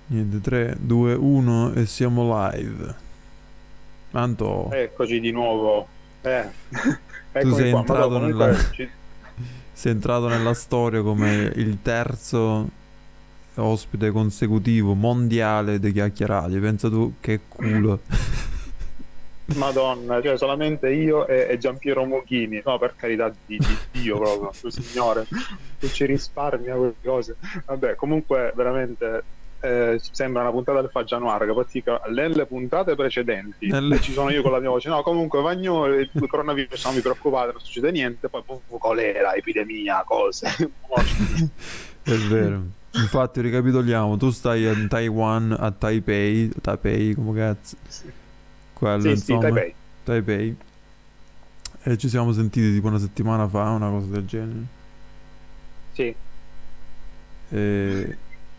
Niente, 3, 2, 1 e siamo live. Tanto Eccoci di nuovo. tu Eccomi qua. Madò, comunque sei entrato nella storia come il terzo ospite consecutivo mondiale dei chiacchierati. Pensa tu che culo. Madonna, cioè solamente io e Giampiero Mochini. No, per carità di Dio proprio, tu signore, tu ci risparmia quelle cose. Vabbè, comunque veramente sembra una puntata del Faggianuar che pratica nelle puntate precedenti. Nelle- Ci sono io con la mia voce. No, comunque Vagnolo, il coronavirus, non vi preoccupate, non succede niente. Poi colera, epidemia, cose, morti. È vero. Infatti ricapitoliamo, tu stai a Taiwan, a Taipei, come cazzo, Sì, quello sì, sì, insomma, Taipei. Taipei. E ci siamo sentiti tipo una settimana fa, una cosa del genere. Sì. E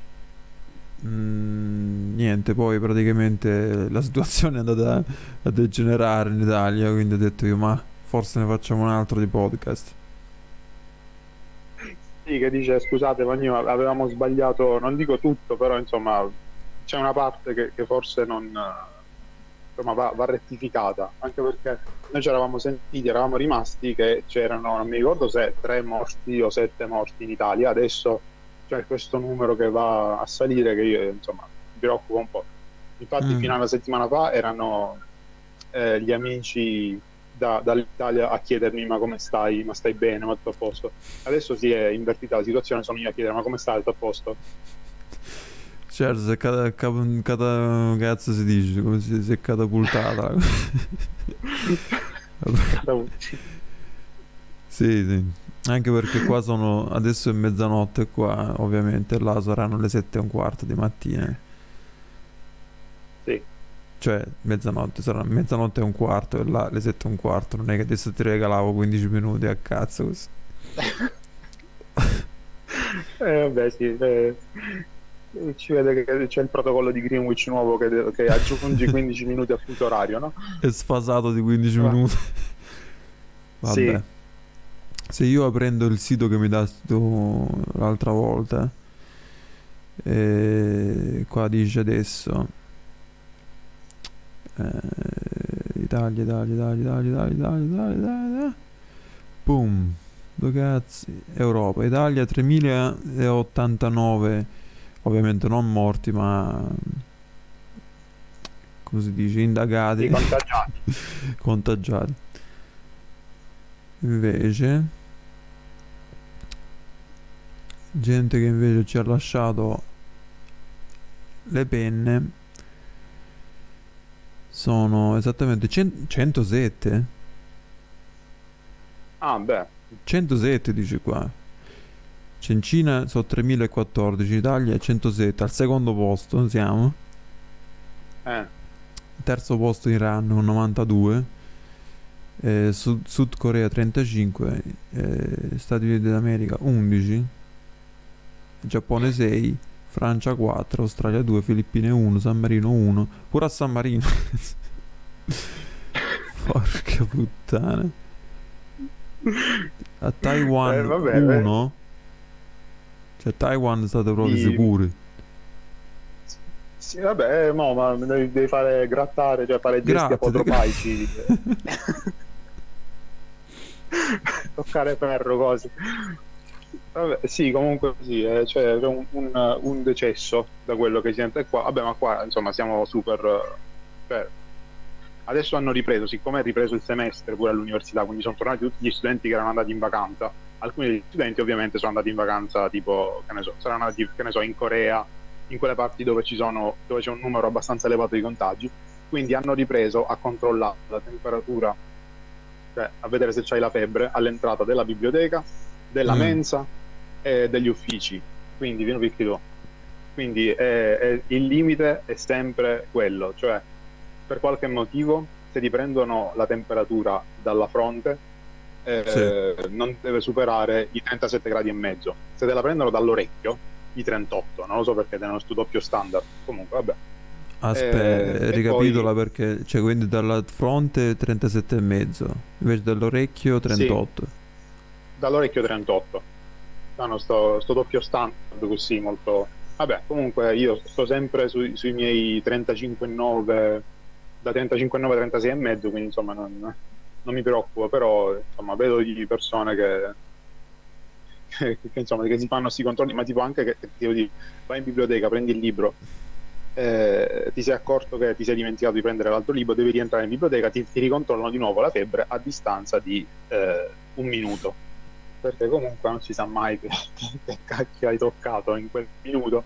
niente, poi praticamente la situazione è andata a degenerare in Italia, quindi ho detto io, ma forse ne facciamo un altro di podcast. Sì, che dice scusate, ma io avevamo sbagliato, non dico tutto, però insomma c'è una parte che forse non insomma, va rettificata, anche perché noi ci eravamo sentiti, eravamo rimasti che c'erano, non mi ricordo se 3 morti o 7 morti in Italia, adesso c'è questo numero che va a salire che io insomma mi preoccupa un po'. Infatti Mm. fino a una settimana fa erano gli amici dall'Italia a chiedermi ma come stai, ma stai bene, ma tutto a posto. Adesso si è invertita la situazione, sono io a chiedere ma come stai, tutto a posto. Certo, se cazzo si dice, come si è catapultata. Vabbè. Sì, sì. Anche perché qua sono, adesso è mezzanotte qua, ovviamente, là saranno le 7:15 di mattina. Sì. Cioè, mezzanotte, sarà mezzanotte e un quarto e là le 7:15. Non è che adesso ti regalavo 15 minuti a cazzo così. Vabbè, sì, ci vede che c'è il protocollo di Greenwich nuovo che aggiungi 15 minuti al fuso orario, no? È sfasato di 15 Va. minuti. Vabbè. Sì, Se io aprendo il sito che mi dai tu l'altra volta, qua dice adesso Italia. Boom. Dove cazzi? Europa. Italia 3089, ovviamente non morti, ma come si dice, sì, indagati, contagiati. contagiati. Invece, gente che invece ci ha lasciato le penne sono esattamente 107. Ah, beh, 107 dice qua. Cina sono 3014, Italia 107, al secondo posto siamo. eh, Terzo posto Iran con 92, Sud Corea 35, Stati Uniti d'America 11, Giappone 6, Francia 4, Australia 2, Filippine 1, San Marino 1, pure a San Marino. Porca puttana. A Taiwan vabbè, 1, cioè Taiwan state proprio sì, sicuri. sì, vabbè, no, ma devi fare grattare, cioè fare gesti Grazie. apotropaici, toccare ferro, cose. Vabbè, sì, comunque sì, c'è un decesso da quello che si sente qua. Vabbè, ma qua insomma siamo super. Cioè, adesso hanno ripreso, siccome è ripreso il semestre pure all'università, quindi sono tornati tutti gli studenti che erano andati in vacanza. Alcuni degli studenti ovviamente sono andati in vacanza, tipo, che ne so, saranno andati, che ne so, in Corea, in quelle parti dove c'è un numero abbastanza elevato di contagi. Quindi hanno ripreso a controllare la temperatura, cioè a vedere se c'hai la febbre all'entrata della biblioteca, della Mm, mensa e degli uffici. Quindi, vieni picchi tu. Quindi il limite è sempre quello, cioè per qualche motivo se ti prendono la temperatura dalla fronte sì. non deve superare i 37 gradi e mezzo. Se te la prendono dall'orecchio, i 38, non lo so perché hanno questo doppio standard. Comunque, vabbè. Aspetta, E poi ricapitola perché, cioè, quindi dalla fronte 37,5, invece dall'orecchio sì, 38. dall'orecchio 38. Hanno sto doppio standard così molto. Vabbè, comunque io sto sempre sui miei 35,9, da 35,9 a 36 e mezzo, quindi insomma non mi preoccupo, però insomma vedo di persone insomma, che si fanno questi controlli, ma tipo anche che devo dire, vai in biblioteca, prendi il libro, ti sei accorto che ti sei dimenticato di prendere l'altro libro, devi rientrare in biblioteca, ti ricontrollano di nuovo la febbre a distanza di un minuto, perché comunque non si sa mai che cacchio hai toccato in quel minuto.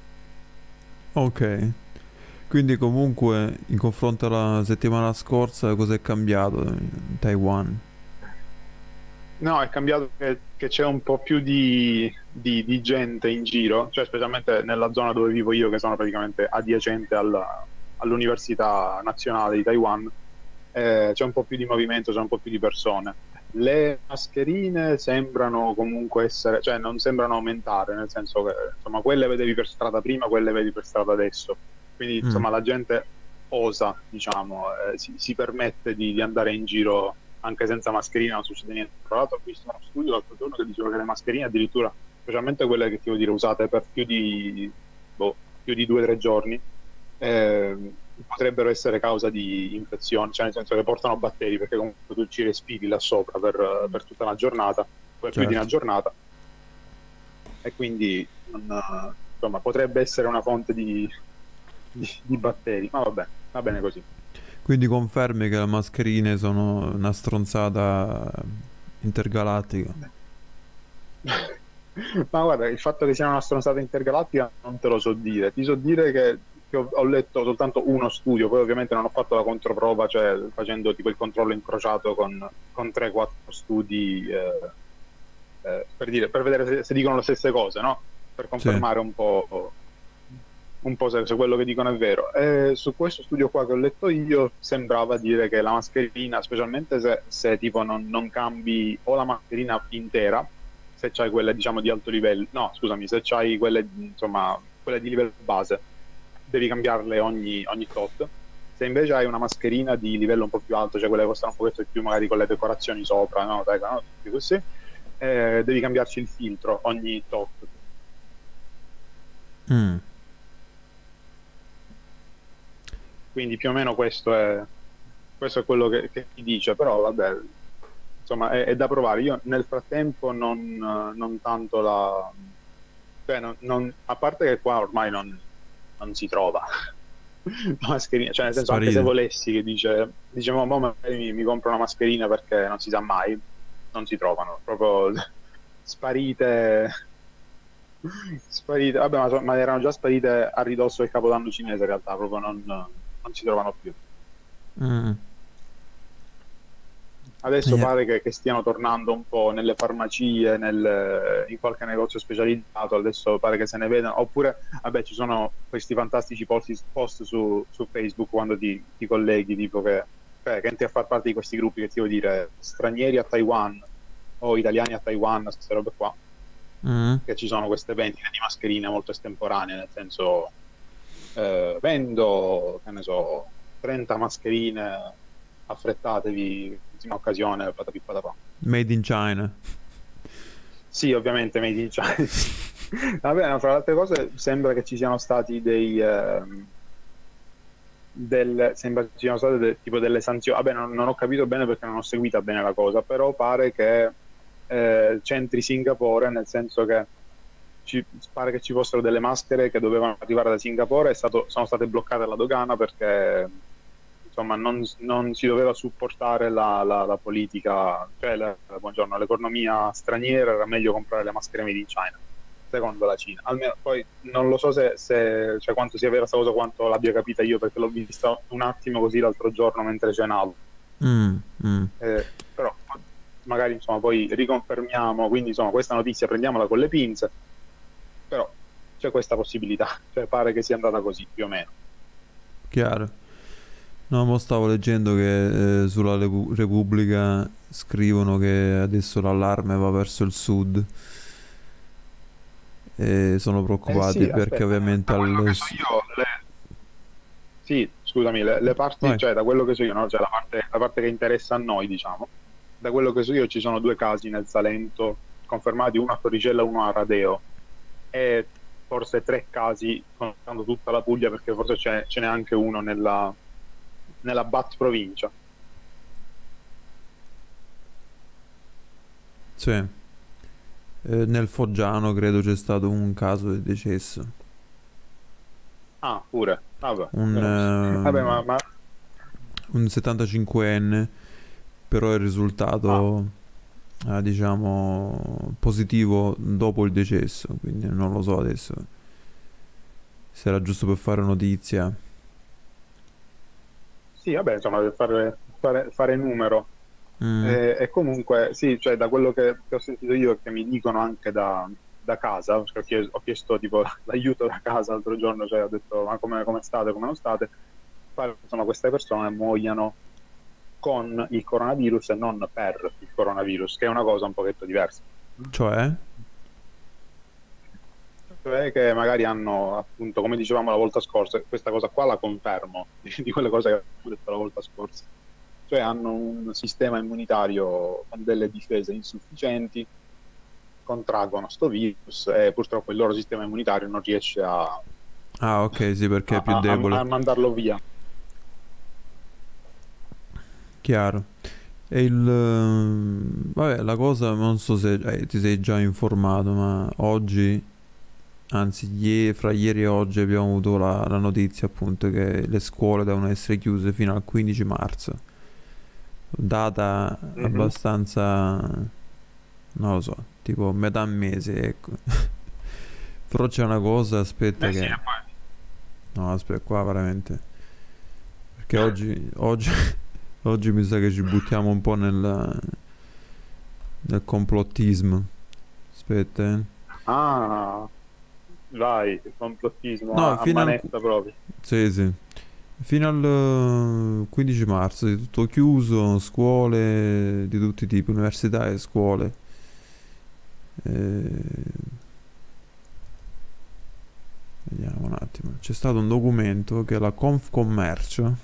Ok. Quindi comunque in confronto alla settimana scorsa cosa è cambiato in Taiwan? No, è cambiato che c'è un po' più di gente in giro, cioè specialmente nella zona dove vivo io, che sono praticamente adiacente all'Università Nazionale di Taiwan, c'è un po' più di movimento, c'è un po' più di persone. Le mascherine sembrano comunque essere, cioè non sembrano aumentare, nel senso che insomma quelle vedevi per strada prima, quelle vedi per strada adesso. Quindi Mm. insomma la gente osa, diciamo, si permette di andare in giro anche senza mascherina, non succede niente. Tra l'altro ho visto uno studio l'altro giorno che diceva che le mascherine addirittura, specialmente quelle che ti devo dire usate per più di 2 o 3 giorni, potrebbero essere causa di infezioni, cioè nel senso che portano batteri, perché comunque tu ci respiri là sopra per tutta una giornata, poi più di una Certo. giornata, e quindi insomma, potrebbe essere una fonte di batteri, ma vabbè, va bene così. Quindi confermi che le mascherine sono una stronzata intergalattica. Ma guarda, il fatto che sia una stronzata intergalattica non te lo so dire. Ti so dire che ho letto soltanto uno studio, poi ovviamente non ho fatto la controprova, cioè facendo tipo il controllo incrociato con 3-4 studi per vedere se dicono le stesse cose, no? Per Sì. confermare un po' se quello che dicono è vero. E su questo studio qua che ho letto io sembrava dire che la mascherina, specialmente se tipo non cambi o la mascherina intera, se c'hai quelle diciamo di alto livello, no scusami, se c'hai quelle insomma quelle di livello base, devi cambiarle ogni tot. Se invece hai una mascherina di livello un po' più alto, cioè quelle che costano un pochetto di più, magari con le decorazioni sopra, no? Dai, no? Tutti così, devi cambiarci il filtro ogni tot. Mm. Quindi più o meno questo è quello che ti dice, però vabbè, insomma è da provare. Io nel frattempo non tanto cioè a parte che qua ormai non si trova la mascherina, cioè nel senso anche se Sparite. volessi che dice mo magari mi compro una mascherina perché non si sa mai, non si trovano, proprio sparite, sparite, vabbè ma erano già sparite a ridosso del Capodanno cinese in realtà, proprio non si trovano più. Mm. Adesso Yeah. pare che stiano tornando un po' nelle farmacie, in qualche negozio specializzato, adesso pare che se ne vedano, oppure, vabbè, ci sono questi fantastici post su Facebook quando ti colleghi, tipo che entri a far parte di questi gruppi che ti devo dire, stranieri a Taiwan o italiani a Taiwan, queste robe qua, Mm. che ci sono queste vendite di mascherine molto estemporanee, nel senso, vendo, che ne so, 30 mascherine, affrettatevi, ultima occasione, patapì patapà. Made in China. Sì, ovviamente made in China. Vabbè, no, fra le altre cose sembra che ci siano stati sembra ci siano state tipo delle sanzioni. Vabbè, non ho capito bene perché non ho seguita bene la cosa, però pare che c'entri Singapore, nel senso che pare che ci fossero delle maschere che dovevano arrivare da Singapore e sono state bloccate alla dogana perché insomma non si doveva supportare la politica, cioè buongiorno, l'economia straniera, era meglio comprare le maschere made in China, secondo la Cina. Almeno poi non lo so cioè, quanto sia vera questa cosa, quanto l'abbia capita io, perché l'ho vista un attimo così l'altro giorno mentre cenavo. Mm. Mm. Però magari insomma poi riconfermiamo, quindi insomma questa notizia prendiamola con le pinze, però c'è questa possibilità, cioè pare che sia andata così più o meno. Chiaro. No, mo stavo leggendo che sulla Repubblica scrivono che adesso l'allarme va verso il sud e sono preoccupati Sì, perché aspetta, ovviamente da quello al... che so io, sì, scusami, le parti, Vai. cioè da quello che so io, no? Cioè la parte che interessa a noi, diciamo, da quello che so io ci sono 2 casi nel Salento confermati, uno a Torricella e uno a Radeo. E forse 3 casi contando tutta la Puglia, perché forse ce n'è anche uno nella Bat provincia. Sì. Nel Foggiano credo c'è stato un caso di decesso. Ah, pure. Vabbè, Un, vabbè un 75enne, però è ah, risultato, diciamo, positivo dopo il decesso, quindi non lo so adesso se era giusto per fare notizia. sì, vabbè, insomma, per fare numero. Mm. E comunque, sì, cioè, da quello che ho sentito io e che mi dicono anche da casa, perché ho chiesto tipo l'aiuto da casa l'altro giorno, cioè ho detto ma come state, come non state, insomma queste persone muoiono con il coronavirus e non per il coronavirus, che è una cosa un pochetto diversa. Cioè? Cioè che magari hanno, appunto, come dicevamo la volta scorsa, questa cosa qua la confermo di quelle cose che abbiamo detto la volta scorsa, cioè hanno un sistema immunitario con delle difese insufficienti, contraggono sto virus e purtroppo il loro sistema immunitario non riesce Ah, ok, sì, perché è più debole. a mandarlo via. Chiaro. E vabbè, la cosa, non so se ti sei già informato, ma oggi, anzi, fra ieri e oggi abbiamo avuto la notizia appunto che le scuole devono essere chiuse fino al 15 marzo. Data Mhm. abbastanza, non lo so, tipo metà mese, ecco. Però c'è una cosa, aspetta Eh sì, che... No, aspetta, qua veramente... Perché oggi, oggi mi sa che ci buttiamo un po' nel complottismo. Aspetta, eh. ah, vai, il complottismo No, a fino al... manetta proprio. Sì, sì. Fino al 15 marzo è tutto chiuso, scuole di tutti i tipi, università e scuole. Eh, vediamo un attimo. C'è stato un documento che la Confcommercio,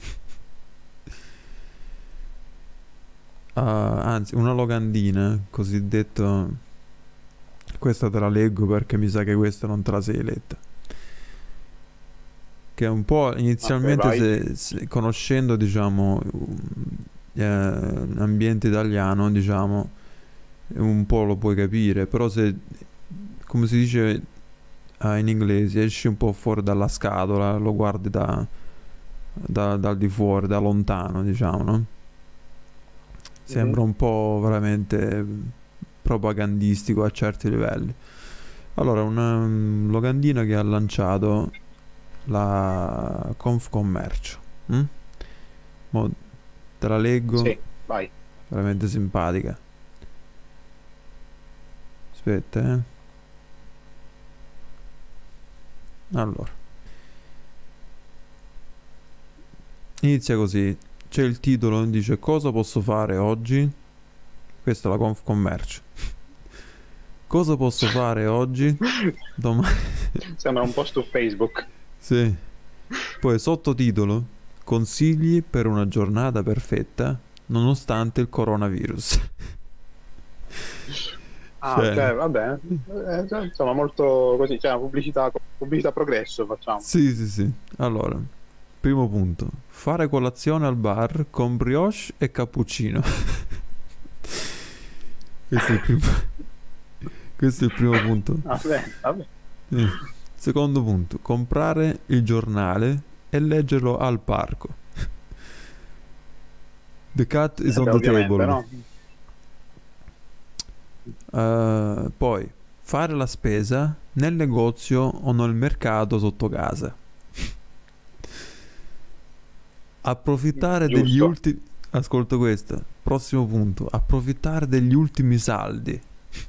anzi una locandina, cosiddetto... Questa te la leggo perché mi sa che questa non te la sei letta. Che è un po' Ok, inizialmente, vai. conoscendo, diciamo, l'ambiente italiano, diciamo, un po' lo puoi capire, però se, come si dice in inglese, esci un po' fuori dalla scatola, lo guardi dal di fuori, da lontano, diciamo, no? Mhm. Sembra un po' veramente propagandistico a certi livelli. Allora, una locandina che ha lanciato la Confcommercio. Mm? Mo te la leggo, Sì, vai. veramente simpatica. Aspetta, eh. Allora, inizia così. C'è il titolo, dice cosa posso fare oggi? Questa è la Confcommercio. Cosa posso fare oggi? Domani. Sembra un post su Facebook. Sì. Poi sottotitolo: consigli per una giornata perfetta nonostante il coronavirus. Ah, Cioè, ok, va bene. Insomma, molto così, cioè pubblicità progresso facciamo. sì, sì, sì. Allora, primo punto: fare colazione al bar con brioche e cappuccino. Questo è il primo, questo è il primo punto. Va bene, va bene. Sì. Secondo punto: comprare il giornale e leggerlo al parco. The cat is on Beh, the ovviamente, table. no? Poi fare la spesa nel negozio o nel mercato sotto casa. Approfittare degli Giusto. ultimi... Ascolta questo. Prossimo punto. Approfittare degli ultimi saldi.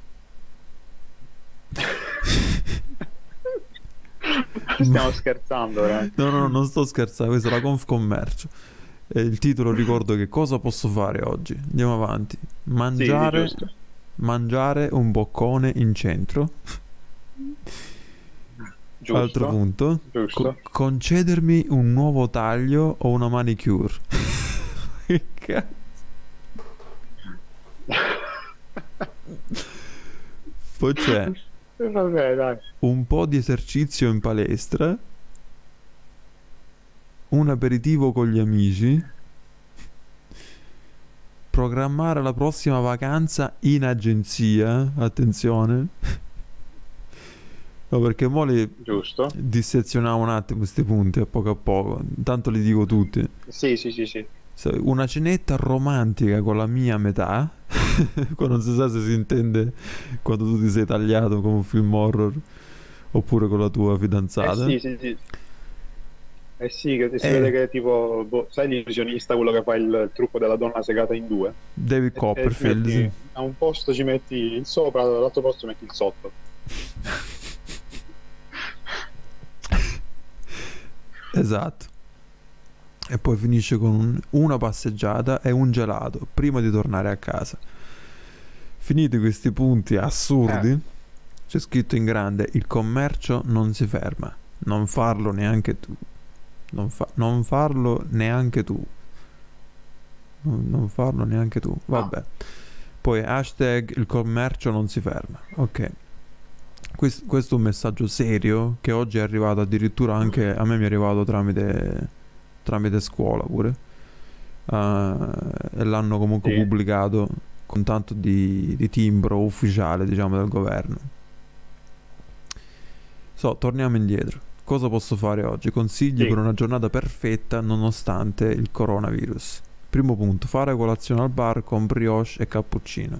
Ma... Stiamo scherzando, veramente. No, no, no, non sto scherzando. Questa è la Confcommercio. E il titolo ricordo che cosa posso fare oggi. Andiamo avanti. Sì, sì, Mangiare... giusto. Mangiare un boccone in centro. Altro Giusto. punto. Giusto. Concedermi un nuovo taglio o una manicure. Che cazzo? Poi c'è Vabbè, dai. un po' di esercizio in palestra, un aperitivo con gli amici, programmare la prossima vacanza in agenzia, attenzione. No, perché mo li Giusto? dissezioniamo un attimo questi punti a poco, intanto li dico tutti. Sì, sì, sì, sì. Una cenetta romantica con la mia metà, qua non si sa se si intende quando tu ti sei tagliato come un film horror, oppure con la tua Eh fidanzata. sì, sì, sì. Eh sì, che si vede E che è tipo, boh, sai l'illusionista, quello che fa il trucco della donna segata in due? David E ci Copperfield, sì. metti a un posto ci metti il sopra, dall'altro posto metti il sotto. Esatto. E poi finisce con una passeggiata e un gelato prima di tornare a casa. Finiti questi punti Eh, assurdi, c'è scritto in grande: il commercio non si ferma. Non farlo neanche tu. Non farlo neanche tu. Non farlo neanche tu. no, Vabbè. Poi hashtag il commercio non si ferma. Ok. Questo è un messaggio serio che oggi è arrivato addirittura anche a me, mi è arrivato tramite scuola pure. E l'hanno comunque sì, pubblicato con tanto di timbro ufficiale, diciamo, del governo. Torniamo indietro. Cosa posso fare oggi? Consigli per sì. una giornata perfetta nonostante il coronavirus. Primo punto, fare colazione al bar con brioche e cappuccino.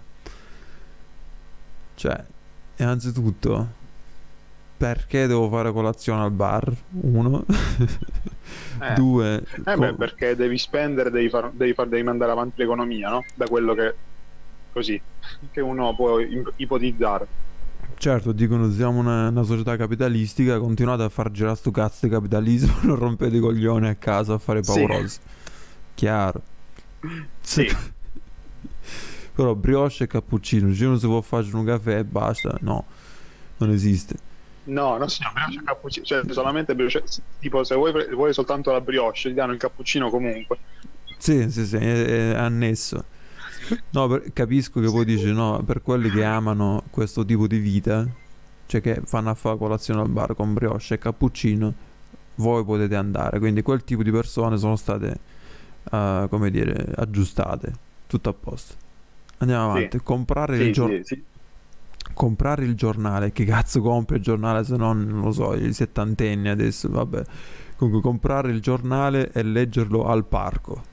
Cioè, innanzitutto, perché devo fare colazione al bar? Uno. Eh, Due, beh, perché devi spendere, devi mandare avanti l'economia, no? Da quello che, così, che uno può ipotizzare. certo, dicono siamo una società capitalistica, continuate a far girare sto cazzo di capitalismo, non rompete i coglioni a casa a fare Sì, paurosi. Chiaro. sì. Però brioche e cappuccino, cioè uno si può fare un caffè e basta. No, non esiste. No, non si chiama brioche cappuccino, cioè solamente brioche, tipo se vuoi soltanto la brioche, ti danno il cappuccino comunque. Sì, sì, sì, è annesso. No, capisco che poi Sì. dici no, per quelli che amano questo tipo di vita, cioè che fanno a fare colazione al bar con brioche e cappuccino, voi potete andare. Quindi quel tipo di persone sono state, come dire, aggiustate. Tutto a posto. Andiamo Sì, avanti. sì, sì, sì. Comprare il giornale. Che cazzo compri il giornale se non lo so, i settantenni adesso, vabbè. Comunque comprare il giornale e leggerlo al parco.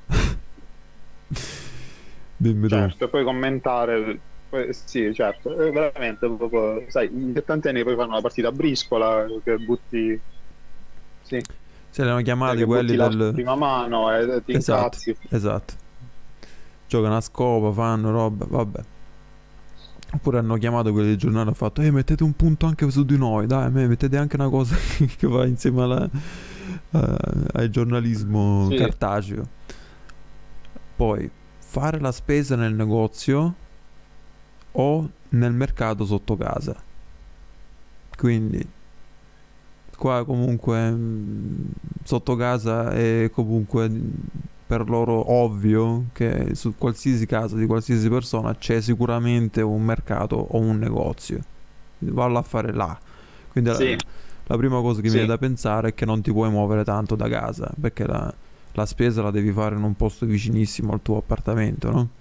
Dimmi tu. Certo, e poi commentare, sì, certo, veramente, proprio, sai, i 70 anni poi fanno la partita a briscola, che butti, sì, Se li hanno chiamati che quelli butti l'auto in del... prima mano e ti Esatto, incazzi. esatto. Giocano a scopa, fanno roba, vabbè. Oppure hanno chiamato quelli del giornale e hanno fatto: mettete un punto anche su di noi, dai, mettete anche una cosa che va insieme al giornalismo Sì, cartaceo. Poi, fare la spesa nel negozio o nel mercato sotto casa. Quindi, qua comunque sotto casa è comunque per loro ovvio che su qualsiasi casa di qualsiasi persona c'è sicuramente un mercato o un negozio. Vallo a fare là. Quindi sì, la prima cosa che mi viene sì, da pensare è che non ti puoi muovere tanto da casa, perché la spesa la devi fare in un posto vicinissimo al tuo appartamento, no?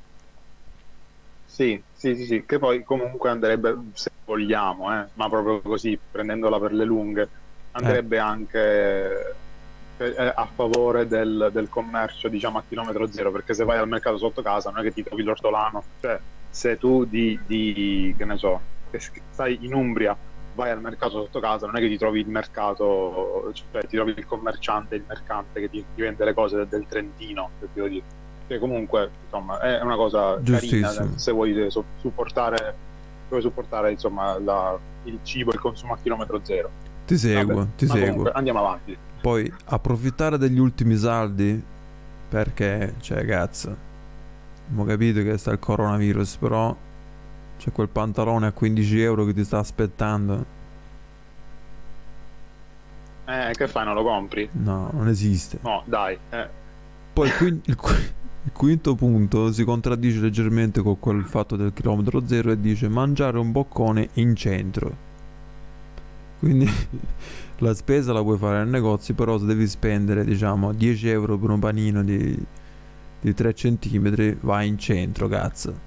sì, sì, sì, sì, che poi comunque andrebbe, se vogliamo, ma proprio così, prendendola per le lunghe, Eh, andrebbe anche a favore del commercio, diciamo, a chilometro zero, perché se vai al mercato sotto casa non è che ti trovi l'ortolano, cioè se tu che ne so, che stai in Umbria, vai al mercato sotto casa, non è che ti trovi il mercato, cioè ti trovi il commerciante, il mercante che ti vende le cose del Trentino, che ti devo dire. Che comunque, insomma, è una cosa carina, giustissimo. se vuoi supportare, insomma, il cibo e il consumo a chilometro zero. Ti Vabbè, seguo, ti ma seguo. comunque andiamo avanti. Poi approfittare degli ultimi saldi perché, cioè, cazzo, abbiamo capito che sta il coronavirus, però c'è quel pantalone a 15 euro che ti sta aspettando. Che fai, non lo compri? No, non esiste. No, dai. Poi il quinto punto si contraddice leggermente con quel fatto del chilometro zero e dice mangiare un boccone in centro. Quindi la spesa la puoi fare al negozio, però se devi spendere, diciamo, 10 euro per un panino di 3 centimetri, vai in centro, cazzo.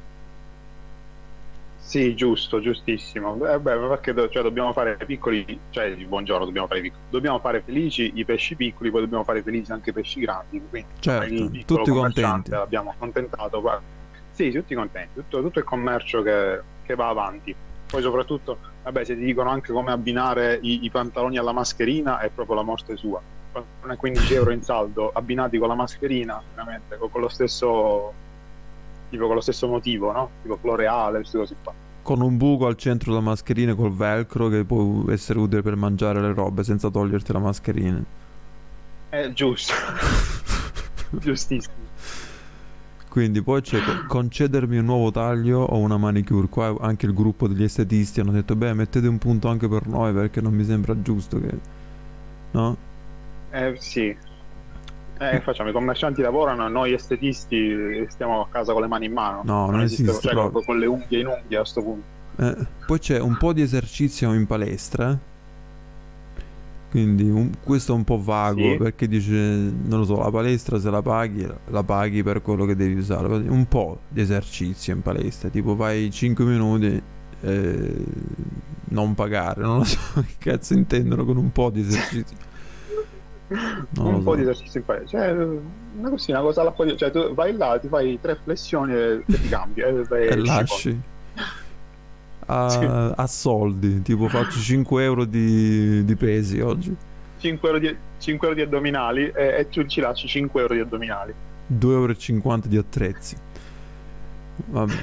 Sì, giusto, giustissimo. Beh, ma perché cioè, dobbiamo fare piccoli, cioè il buongiorno dobbiamo fare piccoli, dobbiamo fare felici i pesci piccoli, poi dobbiamo fare felici anche i pesci grandi. Quindi insomma, il Certo, piccolo tutti contenti. commerciante l'abbiamo accontentato. Sì, tutti contenti, tutto il commercio che va avanti. Poi soprattutto, vabbè, se ti dicono anche come abbinare i pantaloni alla mascherina, è proprio la morte sua. Con 15 euro in saldo abbinati con la mascherina, veramente, con lo stesso, tipo, con lo stesso motivo, no? Tipo floreale, queste cose qua. Con un buco al centro della mascherina col velcro che può essere utile per mangiare le robe senza toglierti la mascherina. È giusto, giustissimo. Quindi poi c'è concedermi un nuovo taglio o una manicure. Qua anche il gruppo degli estetisti hanno detto, beh, mettete un punto anche per noi perché non mi sembra giusto che... No? Sì, facciamo, i commercianti lavorano, noi estetisti stiamo a casa con le mani in mano, No, non non esiste, esiste cioè proprio. con le unghie in unghie a sto punto. Poi c'è un po' di esercizio in palestra, quindi questo è un po' vago Sì, perché dice, non lo so, la palestra se la paghi per quello che devi usare. Un po' di esercizio in palestra, tipo vai 5 minuti e non pagare, non lo so che cazzo intendono con un po' di esercizio. Non lo un po' di so. esercizio in palestra, cioè una cosa alla poi, cioè tu vai là, ti fai tre flessioni e ti cambi, E e esci fuori. lasci Sì. a soldi, tipo faccio 5 euro di pesi oggi, 5 euro di addominali e tu ci lasci 5 euro di addominali. 2,50 euro di attrezzi. Vabbè.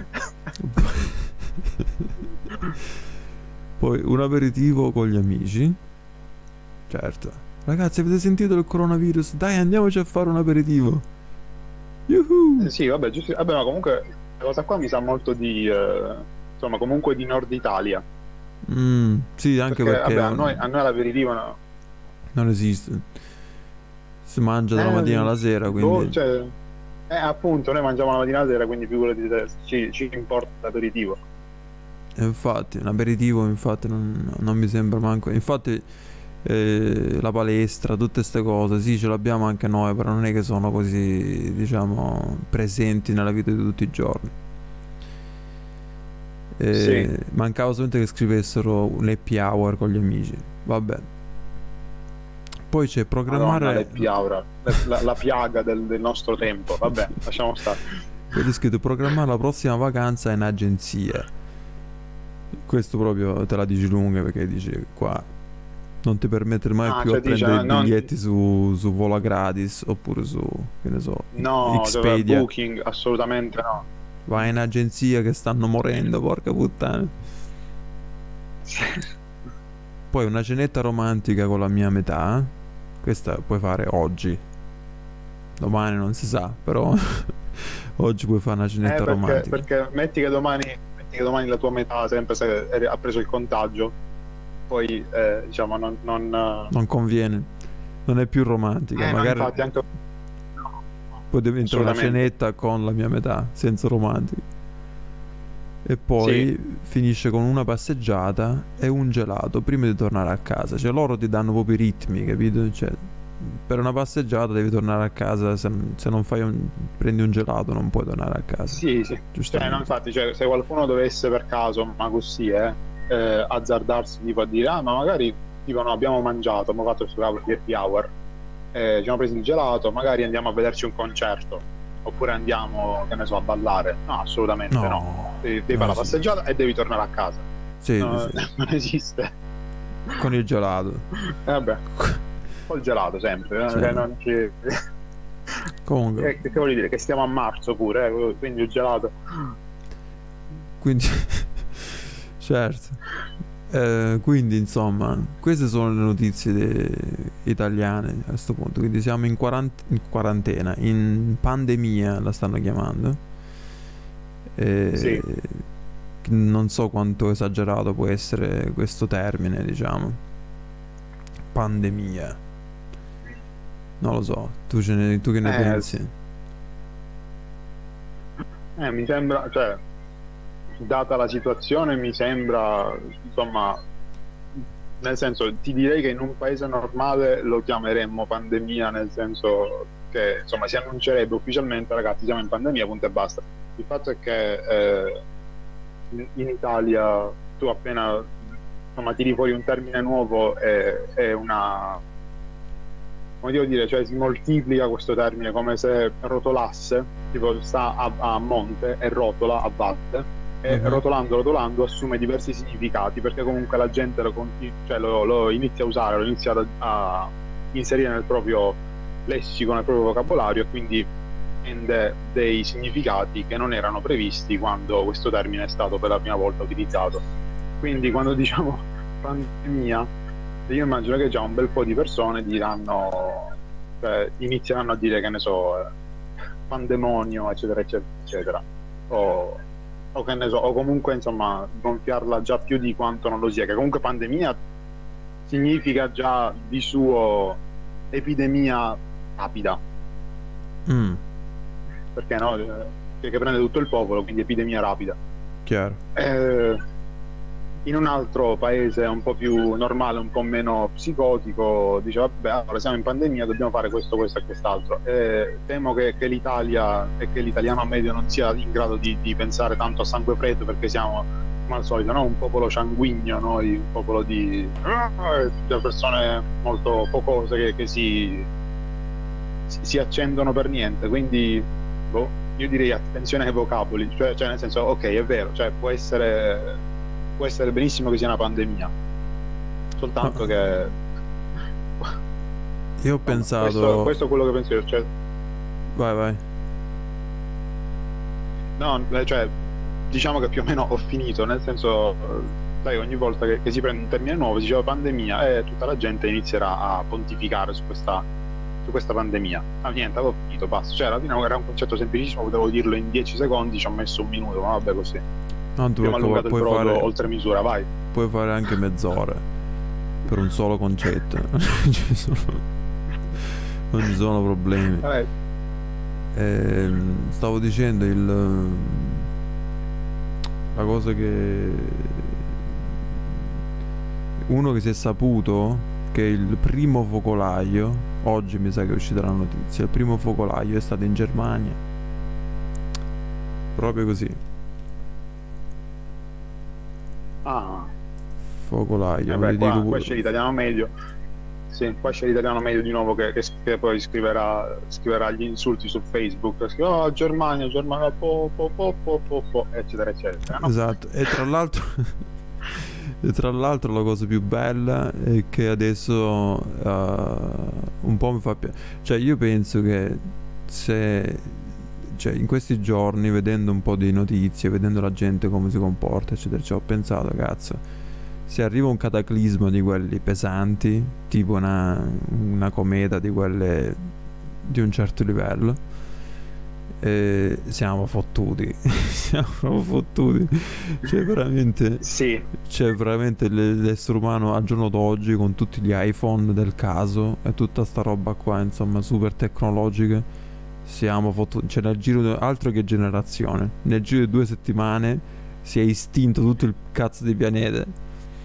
Poi un aperitivo con gli amici. Certo. Ragazzi, avete sentito il coronavirus? Dai, andiamoci a fare un aperitivo. Yuhu! Sì, vabbè, giusto, vabbè, ma comunque questa cosa qua mi sa molto di, insomma, comunque di Nord Italia, Sì, anche perché perché vabbè, a noi l'aperitivo no. non esiste. Si mangia dalla mattina alla sera, Boh, quindi... cioè, appunto, noi mangiamo la mattina alla sera, quindi figurati te, ci importa l'aperitivo. Infatti, un aperitivo, infatti, non mi sembra manco... Infatti, la palestra, tutte queste cose, sì, ce l'abbiamo anche noi, però non è che sono così, diciamo, presenti nella vita di tutti i giorni. Sì, Mancava solamente che scrivessero un happy hour con gli amici. Vabbè. Poi c'è Madonna, programmare... l'happy hour, la piaga del nostro tempo, vabbè, lasciamo stare. Poi c'è scritto programmare la prossima vacanza in agenzia. Questo proprio te la dici lunga perché dici qua non ti permettere mai Ah, più a cioè dice, prendere i non, biglietti su Vola Gratis oppure su, che ne so, no, cioè, Expedia. Booking, assolutamente no. Vai in agenzia che stanno morendo, porca puttana. Poi una cenetta romantica con la mia metà. Questa puoi fare oggi. Domani non si sa, però oggi puoi fare una cenetta romantica. Perché metti che domani la tua metà, sempre se ha preso il contagio, poi diciamo Non conviene. Non è più romantica. no, Magari infatti anche no, poi diventa una assolutamente. cenetta con la mia metà, senza romantica. E Sì, poi finisce con una passeggiata e un gelato prima di tornare a casa. Cioè loro ti danno proprio i ritmi, capito? Cioè, per una passeggiata devi tornare a casa, se non fai prendi un gelato non puoi tornare a casa. sì, sì. Cioè, no, Giustamente. infatti, cioè, se qualcuno dovesse per caso, ma così, azzardarsi tipo a dire, ah, ma magari tipo no, abbiamo mangiato, abbiamo fatto il suo happy hour, ci siamo presi il gelato, magari andiamo a vederci un concerto, oppure andiamo, che ne so, a ballare. No, assolutamente no. No, Devi non fare la esiste. passeggiata e devi tornare a casa. Sì, No, sì. non esiste. Con il gelato. Vabbè, col gelato sempre, Sì. che non ci... Comunque, che vuol dire? Che stiamo a marzo pure, quindi il gelato. quindi certo. Quindi insomma, queste sono le notizie italiane a questo punto. Quindi siamo in quarantena, in pandemia la stanno chiamando. Sì. E non so quanto esagerato può essere questo termine, diciamo. Pandemia. Non lo so, tu che ne Eh, pensi? mi sembra, cioè, data la situazione, mi sembra, insomma, nel senso, ti direi che in un paese normale lo chiameremmo pandemia, nel senso che insomma si annuncerebbe ufficialmente, ragazzi, siamo in pandemia, punto e basta. Il fatto è che in Italia tu appena insomma tiri fuori un termine nuovo è una, come devo dire, cioè si moltiplica questo termine come se rotolasse, tipo sta a monte e rotola a valle, e Mhm. rotolando assume diversi significati, perché comunque la gente cioè lo inizia a usare, lo inizia a inserire nel proprio lessico, nel proprio vocabolario, e quindi prende dei significati che non erano previsti quando questo termine è stato per la prima volta utilizzato. Quindi quando diciamo pandemia, io immagino che già un bel po' di persone diranno, cioè, inizieranno a dire, che ne so, pandemonio, eccetera, eccetera, eccetera. O che ne so, o comunque insomma gonfiarla già più di quanto non lo sia, che comunque pandemia significa già di suo epidemia rapida, Mm, perché no? Che prende tutto il popolo, quindi epidemia rapida. chiaro. Eh, in un altro paese un po' più normale, un po' meno psicotico, dice vabbè, allora siamo in pandemia, dobbiamo fare questo, questo e quest'altro. Temo che l'Italia e che l'italiano medio non sia in grado di pensare tanto a sangue freddo, perché siamo, come al solito, no? Un popolo sanguigno, noi, un popolo di persone molto focose che si accendono per niente, quindi boh, io direi attenzione ai vocaboli, cioè nel senso, ok, è vero, cioè può essere benissimo che sia una pandemia, soltanto Ah, che io ho insomma, questo, pensato... questo è quello che penso io, cioè, Vai, vai. no, cioè, diciamo che più o meno ho finito, nel senso, sai, ogni volta che si prende un termine nuovo, si diceva pandemia, e tutta la gente inizierà a pontificare su questa pandemia. Ah, niente, avevo finito, basta. Cioè, alla fine era un concetto semplicissimo, potevo dirlo in 10 secondi, ci ho messo un minuto, ma vabbè, così. Non ti Abbiamo preoccupare, allungato il brodo oltre misura, vai. puoi fare anche mezz'ora per un solo concetto. Non ci sono problemi. Vabbè, Stavo dicendo la cosa che uno che si è saputo che il primo focolaio, oggi mi sa che è uscita la notizia, il primo focolaio è stato in Germania, proprio così, ah, focolaio, non vabbè, ti dico qua pure. c'è l'italiano meglio. Sì, qua c'è l'italiano medio di nuovo che poi scriverà gli insulti su Facebook, scrive, oh, Germania, Germania, eccetera, eccetera, no? Esatto, e tra l'altro e tra l'altro la cosa più bella è che adesso un po' mi fa piacere, cioè io penso che se, cioè in questi giorni vedendo un po' di notizie, vedendo la gente come si comporta eccetera, cioè, ho pensato cazzo, se arriva un cataclisma di quelli pesanti, tipo una cometa di quelle di un certo livello, siamo fottuti. Siamo proprio fottuti. Cioè veramente, Sì, cioè veramente l'essere umano al giorno d'oggi con tutti gli iPhone del caso e tutta sta roba qua, insomma, super tecnologiche, siamo fottuti. Cioè nel giro altro che generazione, nel giro di 2 settimane si è estinto tutto il cazzo di pianete.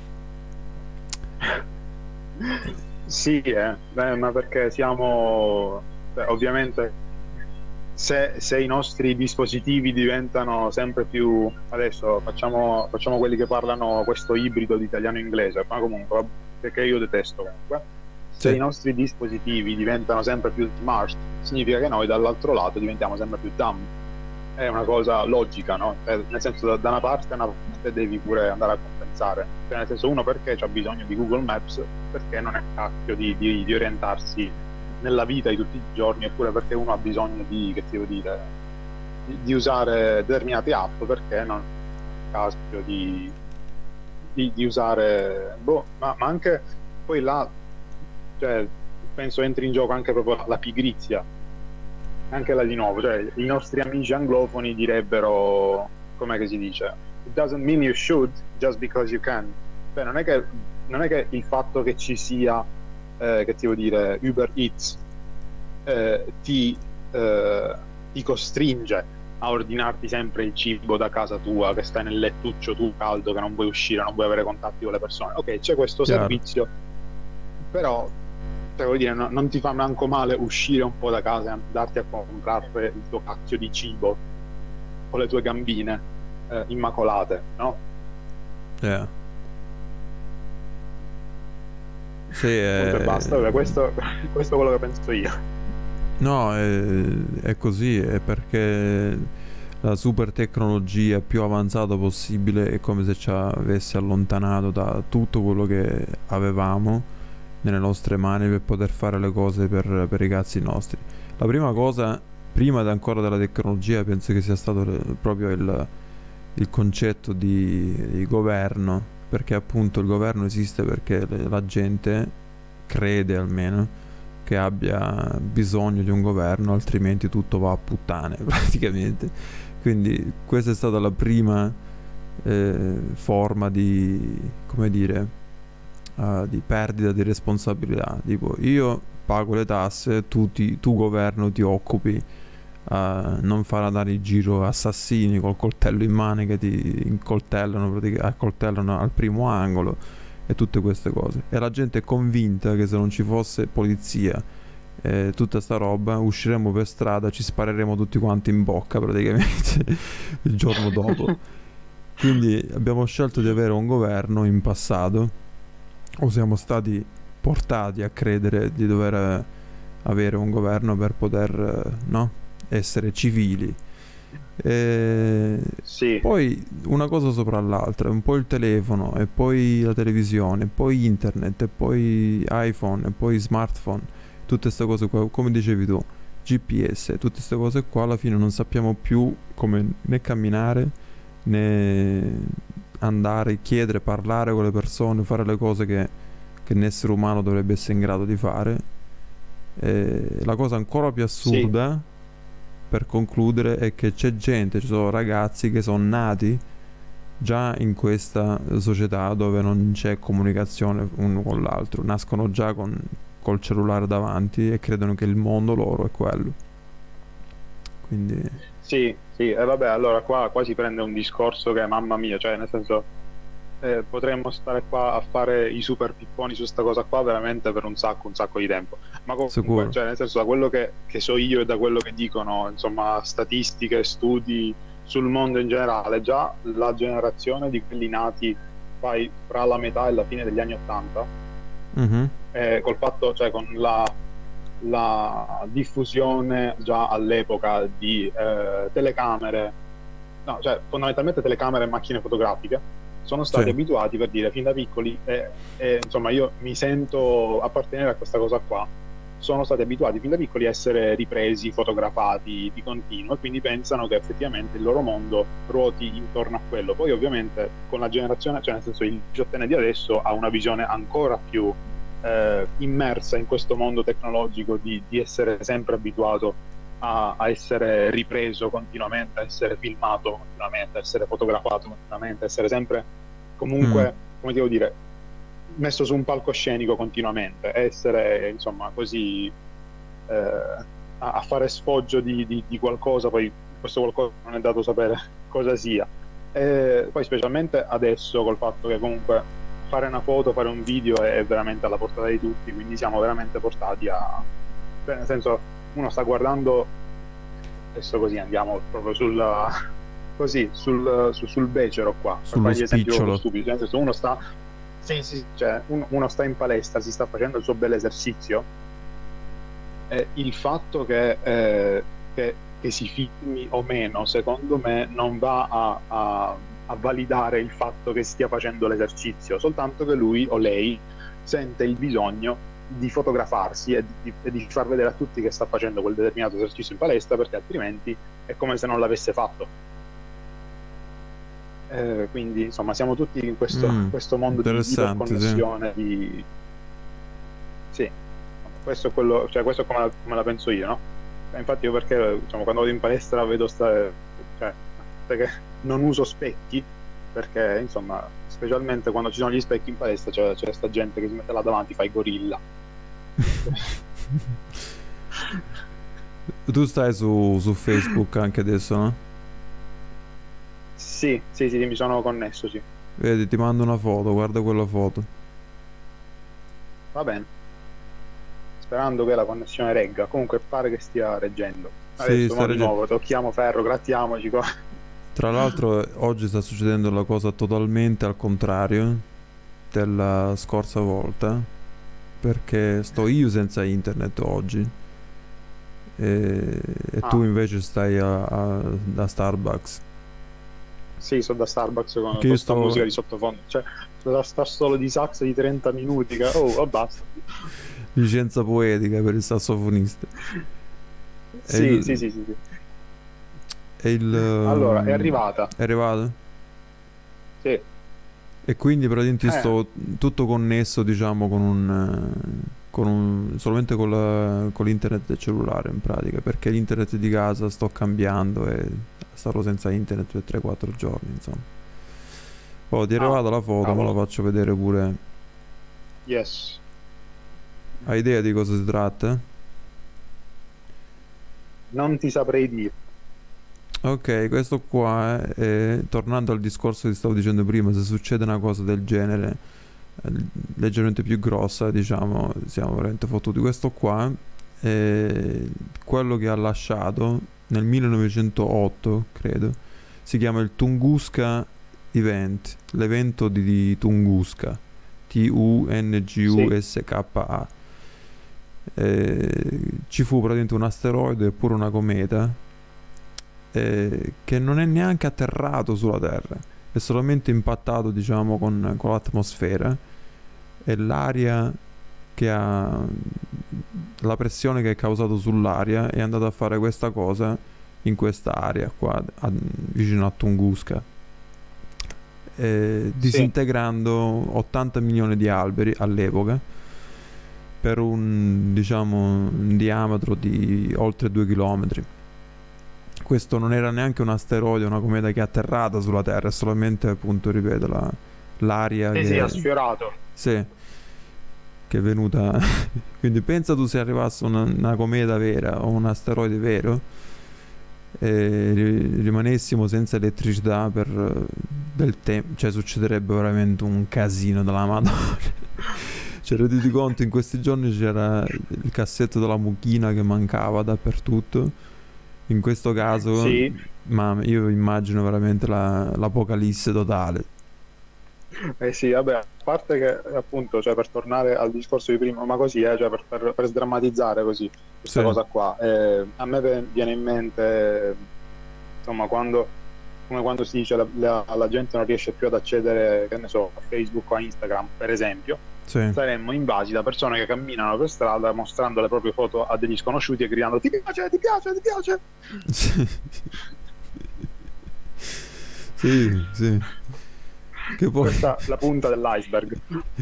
sì, beh, ma perché siamo, beh, ovviamente, se i nostri dispositivi diventano sempre più, adesso facciamo quelli che parlano questo ibrido di italiano e inglese, ma comunque, perché io detesto comunque, se Sì, i nostri dispositivi diventano sempre più smart, significa che noi dall'altro lato diventiamo sempre più dumb. È una cosa logica, no? Nel senso, da una parte devi pure andare a compensare, cioè, nel senso, uno perché c'ha bisogno di Google Maps, perché non è cacchio di orientarsi nella vita di tutti i giorni, eppure perché uno ha bisogno di, che ti devo dire, di usare determinate app, perché non è caspio di usare, boh, ma anche poi là, cioè, penso entri in gioco anche proprio la pigrizia, anche là di nuovo, cioè i nostri amici anglofoni direbbero, com'è che si dice? It doesn't mean you should just because you can. Cioè non è che il fatto che ci sia, che ti devo dire, Uber Eats, ti costringe a ordinarti sempre il cibo da casa tua, che stai nel lettuccio tu caldo, che non vuoi uscire, non vuoi avere contatti con le persone. Ok, c'è questo chiaro. servizio, però cioè, vuol dire, non ti fa manco male uscire un po' da casa e andarti a comprare il tuo cacchio di cibo con le tue gambine immacolate, no? Yeah. Sì, Punto e basta. Vabbè, questo è quello che penso io. no, è così, è perché la super tecnologia più avanzata possibile è come se ci avesse allontanato da tutto quello che avevamo nelle nostre mani per poter fare le cose per i cazzi nostri. La prima cosa, prima ancora della tecnologia, penso che sia stato proprio il concetto di governo, perché appunto il governo esiste perché la gente crede almeno che abbia bisogno di un governo, altrimenti tutto va a puttane praticamente. Quindi questa è stata la prima forma di, come dire, di perdita di responsabilità. Tipo, io pago le tasse, tu governo ti occupi a non far andare in giro assassini col coltello in mano che ti incoltellano, accoltellano al primo angolo e tutte queste cose. E la gente è convinta che se non ci fosse polizia e tutta sta roba, usciremo per strada, ci spareremo tutti quanti in bocca praticamente il giorno dopo. Quindi abbiamo scelto di avere un governo in passato, o siamo stati portati a credere di dover avere un governo per poter, no? Essere civili. E Sì, poi una cosa sopra l'altra, un po' il telefono, e poi la televisione, e poi internet, e poi iPhone, e poi smartphone, tutte queste cose qua, come dicevi tu, GPS, tutte queste cose qua alla fine non sappiamo più come né camminare né andare, chiedere, parlare con le persone, fare le cose che un essere umano dovrebbe essere in grado di fare. E la cosa ancora più sì, assurda, per concludere, è che c'è gente, ci sono ragazzi che sono nati già in questa società dove non c'è comunicazione uno con l'altro, nascono già col cellulare davanti e credono che il mondo loro è quello. Quindi, sì, sì. E vabbè, allora qua si prende un discorso che, mamma mia, cioè nel senso, potremmo stare qua a fare i super pipponi su sta cosa qua veramente per un sacco di tempo. Ma comunque, sicuro. cioè nel senso, da quello che so io e da quello che dicono, insomma, statistiche, studi sul mondo in generale, già la generazione di quelli nati poi fra la metà e la fine degli anni Ottanta, Mhm. col fatto, cioè con la diffusione già all'epoca di telecamere, no, cioè fondamentalmente telecamere e macchine fotografiche, sono stati Sì. abituati, per dire, fin da piccoli, insomma io mi sento appartenere a questa cosa qua, sono stati abituati fin da piccoli a essere ripresi, fotografati di continuo, e quindi pensano che effettivamente il loro mondo ruoti intorno a quello. Poi ovviamente con la generazione, cioè nel senso il diciottenne di adesso ha una visione ancora più immersa in questo mondo tecnologico, di essere sempre abituato a essere ripreso continuamente, a essere filmato continuamente, a essere fotografato continuamente, a essere sempre Mm. comunque, come devo dire, messo su un palcoscenico continuamente, essere insomma così a fare sfoggio di qualcosa, poi questo qualcosa non è dato sapere cosa sia. E poi specialmente adesso col fatto che comunque fare una foto, fare un video è veramente alla portata di tutti, quindi siamo veramente portati a, cioè, nel senso, uno sta guardando, adesso così andiamo proprio sul becero qua, per Sullo fare gli esempi proprio spicciolo. stupidi, nel senso uno sta, sì, sì, cioè, uno sta in palestra, si sta facendo il suo bel esercizio, il fatto che si filmi o meno, secondo me, non va a validare il fatto che stia facendo l'esercizio, soltanto che lui o lei sente il bisogno di fotografarsi e di far vedere a tutti che sta facendo quel determinato esercizio in palestra, perché altrimenti è come se non l'avesse fatto. Quindi insomma siamo tutti in Mm. questo mondo di Interessante, sì. iperconnessione, sì, questo è quello, cioè questo è come la penso io, no? Infatti io, perché diciamo, quando vado in palestra vedo cioè, che non uso specchi, perché insomma, specialmente quando ci sono gli specchi in palestra, c'è sta gente che si mette là davanti, fa i gorilla. Tu stai su Facebook anche adesso, no? Sì, sì, sì, mi sono connesso, sì. Vedi, ti mando una foto, guarda quella foto. Va bene, sperando che la connessione regga. Comunque pare che stia reggendo. Sì, Adesso, sta mo di reggendo. nuovo, tocchiamo ferro, grattiamoci qua. Tra l'altro, oggi sta succedendo la cosa totalmente al contrario della scorsa volta, perché sto io senza internet oggi e tu Ah, invece stai a Starbucks. sì, sono da Starbucks Perché con io sta musica sto di sottofondo. Cioè, sta solo di sax di 30 minuti. Oh, oh, basta. licenza poetica per il sassofonista. E Sì, sì, il, sì, sì, sì. e il Allora, è arrivata. è arrivato? Sì. E quindi praticamente io Eh, sto tutto connesso, diciamo, solamente con l'internet del cellulare in pratica, perché l'internet di casa sto cambiando e starò senza internet per 3-4 giorni, insomma. Oh, ti è ah, arrivata la foto, me la cavolo. faccio vedere pure. Yes. Hai idea di cosa si tratta? Non ti saprei dire. Ok, questo qua tornando al discorso che stavo dicendo prima, se succede una cosa del genere, leggermente più grossa, diciamo, siamo veramente fottuti. Questo qua è quello che ha lasciato nel 1908, credo, si chiama il Tunguska Event, l'evento di Tunguska, Sì, Tunguska. Ci fu praticamente un asteroide eppure una cometa che non è neanche atterrato sulla Terra, è solamente impattato, diciamo, con l'atmosfera e l'aria che ha la pressione che è causato sull'aria è andata a fare questa cosa in questa area qua vicino a Tunguska, sì. disintegrando 80 milioni di alberi all'epoca per un, diciamo, un diametro di oltre 2 km. Questo non era neanche un asteroide, una cometa che è atterrata sulla Terra, è solamente, appunto, ripeto, l'aria Sì, sì, ha che... sfiorato. Sì, che è venuta... Quindi pensa tu se arrivasse una cometa vera o un asteroide vero e rimanessimo senza elettricità per del tempo, cioè succederebbe veramente un casino della Madonna. Cioè, renditi conto, in questi giorni c'era il cassetto della mucchina che mancava dappertutto. In questo caso, Sì. ma io immagino veramente l'apocalisse totale. Eh sì, vabbè, a parte che appunto, cioè, per tornare al discorso di prima, ma così, cioè, per sdrammatizzare così questa Sì. cosa qua, a me viene in mente, insomma, come quando si dice la gente non riesce più ad accedere, che ne so, a Facebook o a Instagram, per esempio, Sì. saremmo invasi da persone che camminano per strada mostrando le proprie foto a degli sconosciuti e gridando ti piace, ti piace, ti piace. Sì. Sì, sì. Che poi... Questa è la punta dell'iceberg.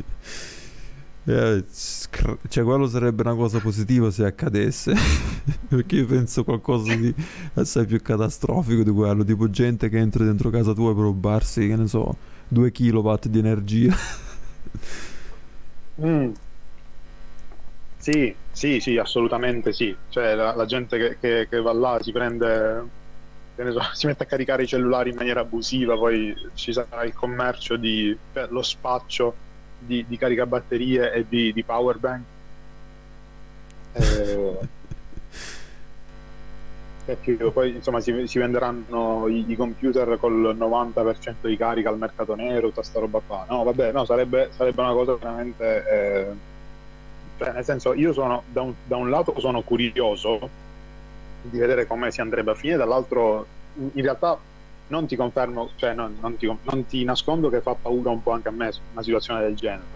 cioè, quello sarebbe una cosa positiva se accadesse. Perché io penso qualcosa di assai più catastrofico di quello. Tipo gente che entra dentro casa tua per rubarsi, che ne so, 2 kilowatt di energia. Mm. Sì, sì, sì, assolutamente sì. Cioè, la gente che va là si prende, che ne so, si mette a caricare i cellulari in maniera abusiva, poi ci sarà il commercio cioè, lo spaccio di caricabatterie e di power bank. Eh, perché poi insomma si venderanno i computer col 90% di carica al mercato nero, tutta sta roba qua. No, vabbè, no, sarebbe una cosa veramente. Cioè, nel senso, io sono da un lato sono curioso di vedere come si andrebbe a finire, dall'altro in realtà non ti confermo, cioè non ti nascondo che fa paura un po' anche a me una situazione del genere.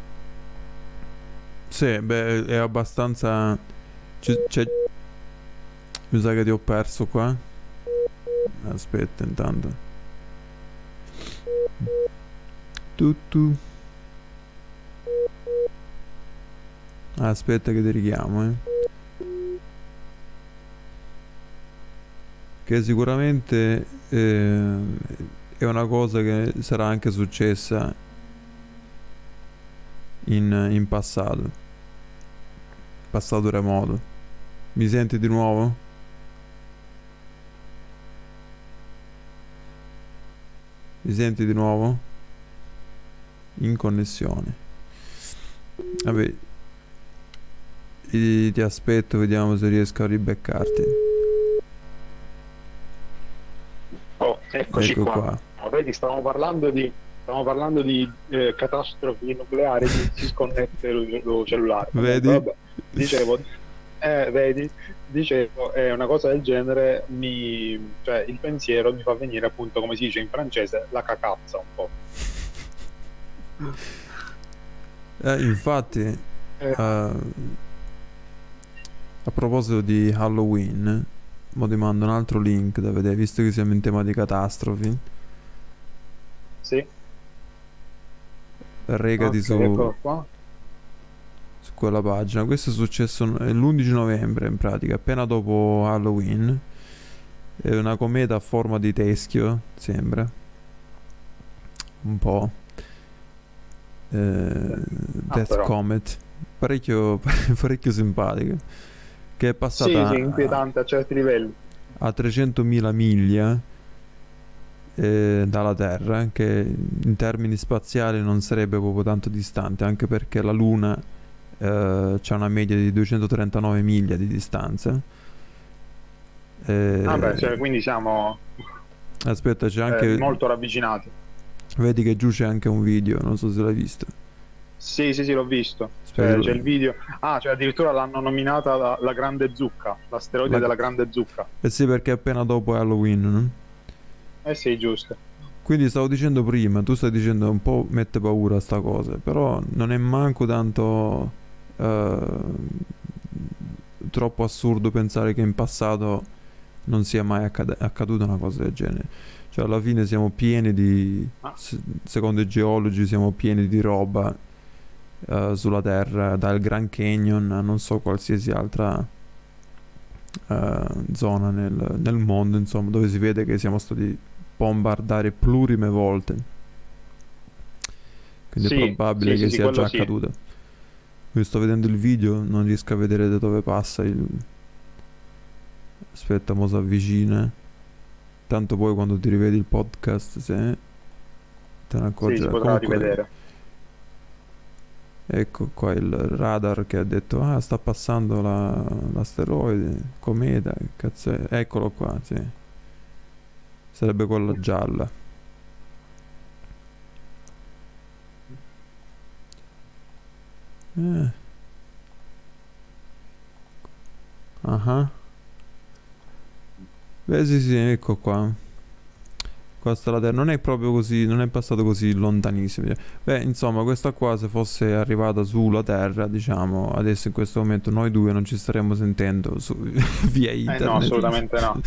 Sì, beh, è abbastanza... c'è... Mi sa che ti ho perso qua. Aspetta, intanto. Tu, tu. Aspetta che ti richiamo, Che sicuramente è una cosa che sarà anche successa in passato remoto. Mi senti di nuovo? Mi senti di nuovo? In connessione. Vabbè, ti aspetto, vediamo se riesco a ribeccarti. Oh, eccoci Ecco qua. qua. Vedi, stavamo parlando di catastrofi nucleari, si sconnette lo cellulare. Vedi? Vabbè, dicevo, vedi, dicevo, una cosa del genere, cioè, il pensiero mi fa venire, appunto, come si dice in francese, la cacazza un po'. Infatti, Eh, a proposito di Halloween, mo ti mando un altro link da vedere, visto che siamo in tema di catastrofi. sì, Recati ok, eccolo qua. su quella pagina. Questo è successo l'11 novembre, in pratica, appena dopo Halloween. È una cometa a forma di teschio, sembra. Un po'. Death Però. Comet. Parecchio, parecchio simpatica. Che è Sì, passata sì, inquietante a certi livelli. a 300.000 miglia dalla Terra, che in termini spaziali non sarebbe proprio tanto distante, anche perché la Luna c'ha una media di 239 miglia di distanza. Vabbè, cioè, quindi siamo Aspetta, c'è anche. molto ravvicinati. Vedi che giù c'è anche un video, non so se l'hai visto. Sì, sì, sì, l'ho visto. Aspetta, C'è il video. Ah, cioè addirittura l'hanno nominata la Grande Zucca, l'asteroide la- della Grande Zucca. Eh sì, perché è appena dopo Halloween, no? Eh sì, giusto. Quindi stavo dicendo prima, tu stai dicendo un po' mette paura sta cosa, però non è manco tanto troppo assurdo pensare che in passato non sia mai accaduta una cosa del genere. Cioè alla fine siamo pieni di, Ah, secondo i geologi, siamo pieni di roba sulla Terra, dal Grand Canyon a non so qualsiasi altra zona nel mondo, insomma, dove si vede che siamo stati bombardare plurime volte. Quindi è sì, probabile sì, sì, che sì, sia già quello sì. accaduto. Io sto vedendo il video, non riesco a vedere da dove passa il. Aspetta, mo si avvicina. Tanto poi quando ti rivedi il podcast, se te ne Sì, si accorgerai. potrà Comunque, rivedere. ecco qua il radar che ha detto: ah, sta passando l'asteroide, cometa, che cazzo è? Eccolo qua, sì. Sarebbe quella gialla. Eh, ah. Beh, sì, sì, ecco qua. Qua sta la Terra. Non è proprio così, non è passato così lontanissimo. Beh, insomma, questa qua se fosse arrivata sulla Terra, diciamo, adesso in questo momento noi due non ci staremmo sentendo via No, internet. assolutamente no.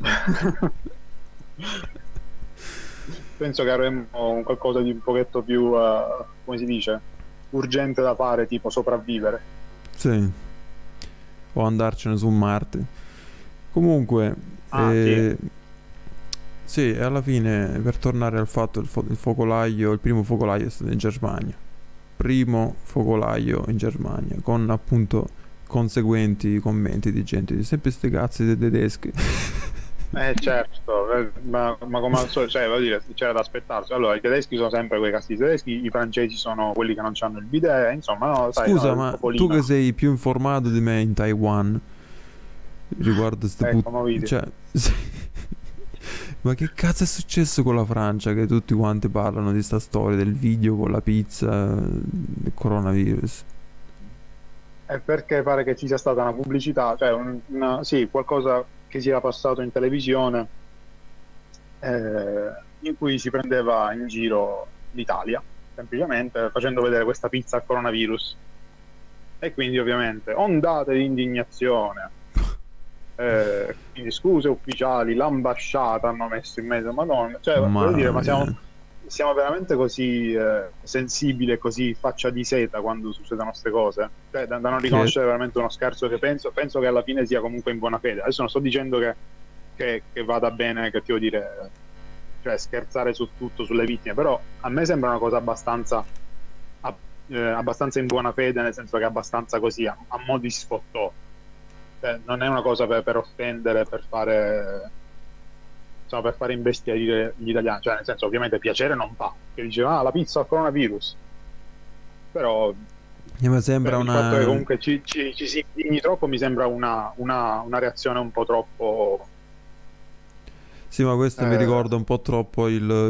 Penso che avremmo un qualcosa di un pochetto più, come si dice, urgente da fare, tipo sopravvivere. Sì, o andarcene su Marte. Comunque, Ah, sì, sì, alla fine, per tornare al fatto, il focolaio, il primo focolaio è stato in Germania. Primo focolaio in Germania, con appunto conseguenti commenti di gente di sempre sti cazzi dei tedeschi. certo, ma come al solito, cioè, voglio dire, c'era da aspettarsi. Allora, i tedeschi sono sempre quei cazzi tedeschi, i francesi sono quelli che non hanno il bidet, insomma, no, sai, no, Scusa, il ma tu popolino. che sei più informato di me in Taiwan riguardo ste Come vedi. cioè, ma che cazzo è successo con la Francia che tutti quanti parlano di sta storia del video con la pizza del coronavirus? È perché pare che ci sia stata una pubblicità, cioè sì, qualcosa che sia passato in televisione, in cui si prendeva in giro l'Italia, semplicemente facendo vedere questa pizza al coronavirus. E quindi ovviamente ondate di indignazione, quindi scuse ufficiali, l'ambasciata hanno messo in mezzo, Madonna, cioè voglio dire, Mamma ma mia. siamo veramente così sensibili e così faccia di seta quando succedono queste cose? Cioè, da non Che riconoscere veramente uno scherzo che penso che alla fine sia comunque in buona fede. Adesso non sto dicendo che vada bene, che ti devo dire, cioè scherzare su tutto, sulle vittime, però a me sembra una cosa abbastanza in buona fede, nel senso che è abbastanza così, a mo' di sfottò. Cioè, non è una cosa per offendere, per fare, insomma, per fare imbestialire gli italiani, cioè nel senso ovviamente piacere non fa, che diceva la pizza al coronavirus, però Mi sembra il fatto che una... comunque ci si indigni troppo mi sembra una reazione un po' troppo... Sì, ma questo mi eh, ricorda un po' troppo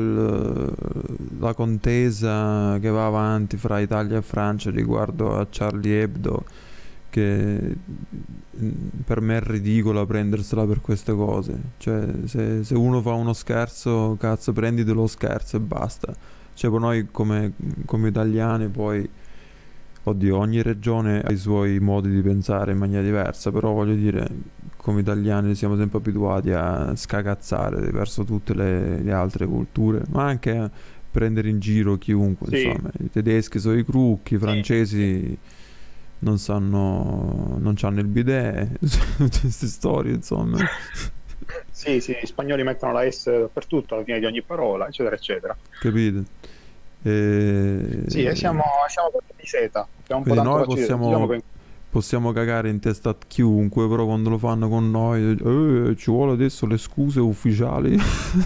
la contesa che va avanti fra Italia e Francia riguardo a Charlie Hebdo, che per me è ridicolo prendersela per queste cose. Cioè, se uno fa uno scherzo, cazzo, prenditi lo scherzo e basta. Cioè, per noi come italiani poi, oddio, ogni regione ha i suoi modi di pensare in maniera diversa, però voglio dire, come italiani siamo sempre abituati a scagazzare verso tutte le altre culture, ma anche a prendere in giro chiunque, sì, insomma. I tedeschi sono i crucchi, i sì, francesi non sanno, non hanno il bidet, tutte queste storie, insomma. sì, sì, gli spagnoli mettono la S dappertutto alla fine di ogni parola, eccetera, eccetera. Capite? Sì, e E... siamo proprio di seta, siamo un po' Quindi tanto noi facci di seta. Diciamo possiamo, che possiamo cagare in testa a chiunque, però quando lo fanno con noi, ci vuole adesso le scuse ufficiali.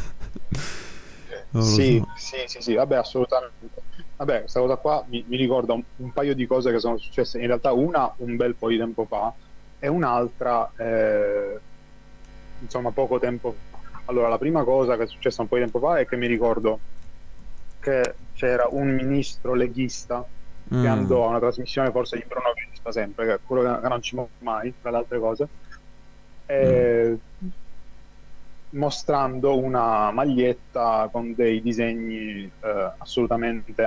Non lo sì, so. sì, sì, sì, vabbè, assolutamente. Vabbè, questa cosa qua mi ricorda un paio di cose che sono successe, in realtà una un bel po' di tempo fa e un'altra, insomma, poco tempo fa. Allora, la prima cosa che è successa un po' di tempo fa è che mi ricordo che c'era un ministro leghista che Mm, andò a una trasmissione forse di Bruno Vespa, sempre, che è quello che non ci muove mai, tra le altre cose, mm, eh, mostrando una maglietta con dei disegni assolutamente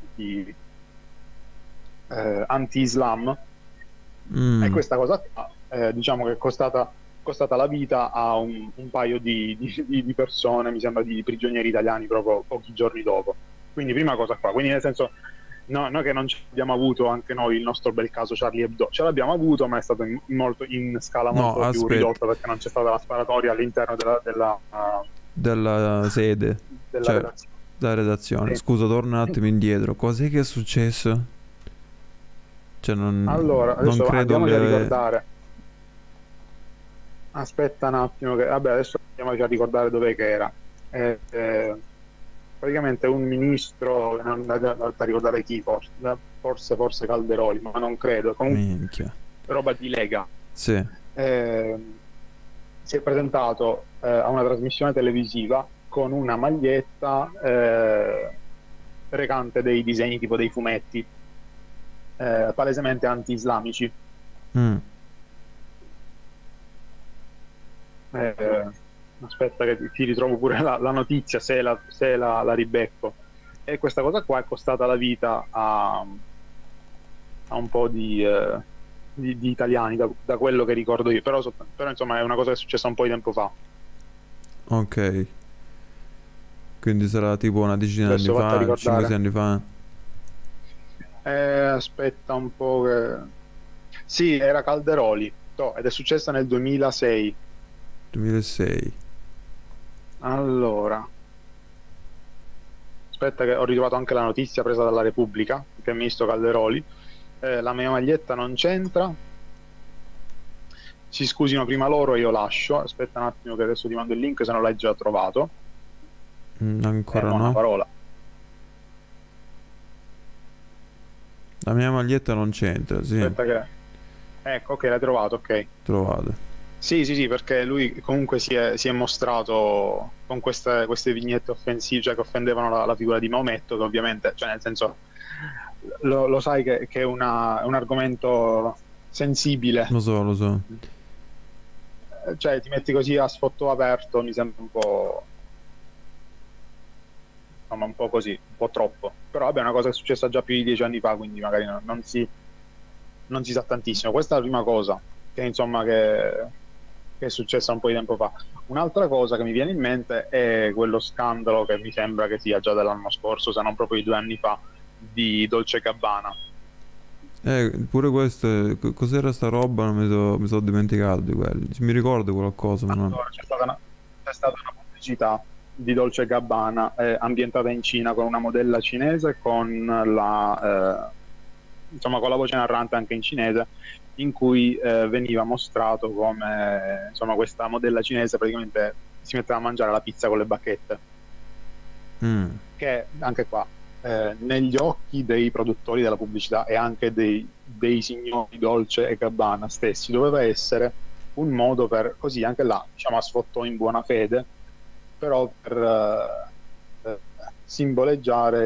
anti-Islam. E mm. questa cosa qua, diciamo che è costata la vita a un paio di persone, mi sembra di prigionieri italiani, proprio pochi giorni dopo. Quindi, prima cosa qua, quindi nel senso, no, noi che non ci abbiamo avuto anche noi il nostro bel caso Charlie Hebdo, ce l'abbiamo avuto, ma è stato in scala No, molto più aspetta, ridotta perché non c'è stata la sparatoria all'interno della sede, della cioè, redazione. della redazione. Sì. Scusa, torna un attimo indietro. Cos'è che è successo? Cioè, Allora, non adesso credo andiamoci a le... ricordare. Aspetta un attimo, che vabbè, adesso andiamoci a ricordare dov'è che era. Praticamente un ministro, non da ricordare chi, forse Calderoli, ma non credo. Comunque, Minchia. roba di Lega. Sì. Eh, Si è presentato a una trasmissione televisiva con una maglietta recante dei disegni tipo dei fumetti, palesemente anti-islamici. Mm. Eh, aspetta che ti ritrovo pure la notizia se la ribecco. E questa cosa qua è costata la vita a un po' di italiani, da quello che ricordo io, però insomma è una cosa che è successa un po' di tempo fa. Ok. Quindi sarà tipo una decina di anni Adesso vatti a fa, 5-6 ricordare. anni fa. Aspetta un po' Sì, era Calderoli, ed è successa nel 2006. 2006. Allora, aspetta che ho ritrovato anche la notizia presa dalla Repubblica, che è il ministro Calderoli. La mia maglietta non c'entra, si scusino prima loro e io lascio. Aspetta un attimo che adesso ti mando il link se non l'hai già trovato. Ancora Mo' una no. parola. La mia maglietta non c'entra, sì. Aspetta che... Ecco, ok, l'hai trovato, ok. Trovate. Sì, sì, sì, perché lui comunque si è mostrato con queste vignette offensive, cioè che offendevano la figura di Maometto, che ovviamente, cioè nel senso, lo sai che è un argomento sensibile. Lo so, lo so. Cioè ti metti così a sfotto aperto, mi sembra un po', insomma, un po' così, un po' troppo. Però vabbè, è una cosa che è successa già più di 10 anni fa, quindi magari non si sa tantissimo. Questa è la prima cosa che insomma che è successa un po' di tempo fa. Un'altra cosa che mi viene in mente è quello scandalo che mi sembra che sia già dell'anno scorso, se non proprio di 2 anni fa, di Dolce Gabbana. Pure questo, cos'era sta roba? Non mi so dimenticato di quello. Mi ricordo qualcosa, ma non... Allora, c'è stata una pubblicità di Dolce Gabbana ambientata in Cina con una modella cinese insomma, con la voce narrante anche in cinese, in cui veniva mostrato come insomma, questa modella cinese praticamente si metteva a mangiare la pizza con le bacchette, Mm. che anche qua, negli occhi dei produttori della pubblicità e anche dei signori Dolce e Gabbana stessi, doveva essere un modo per, così anche là, diciamo, a sfottò in buona fede, però per simboleggiare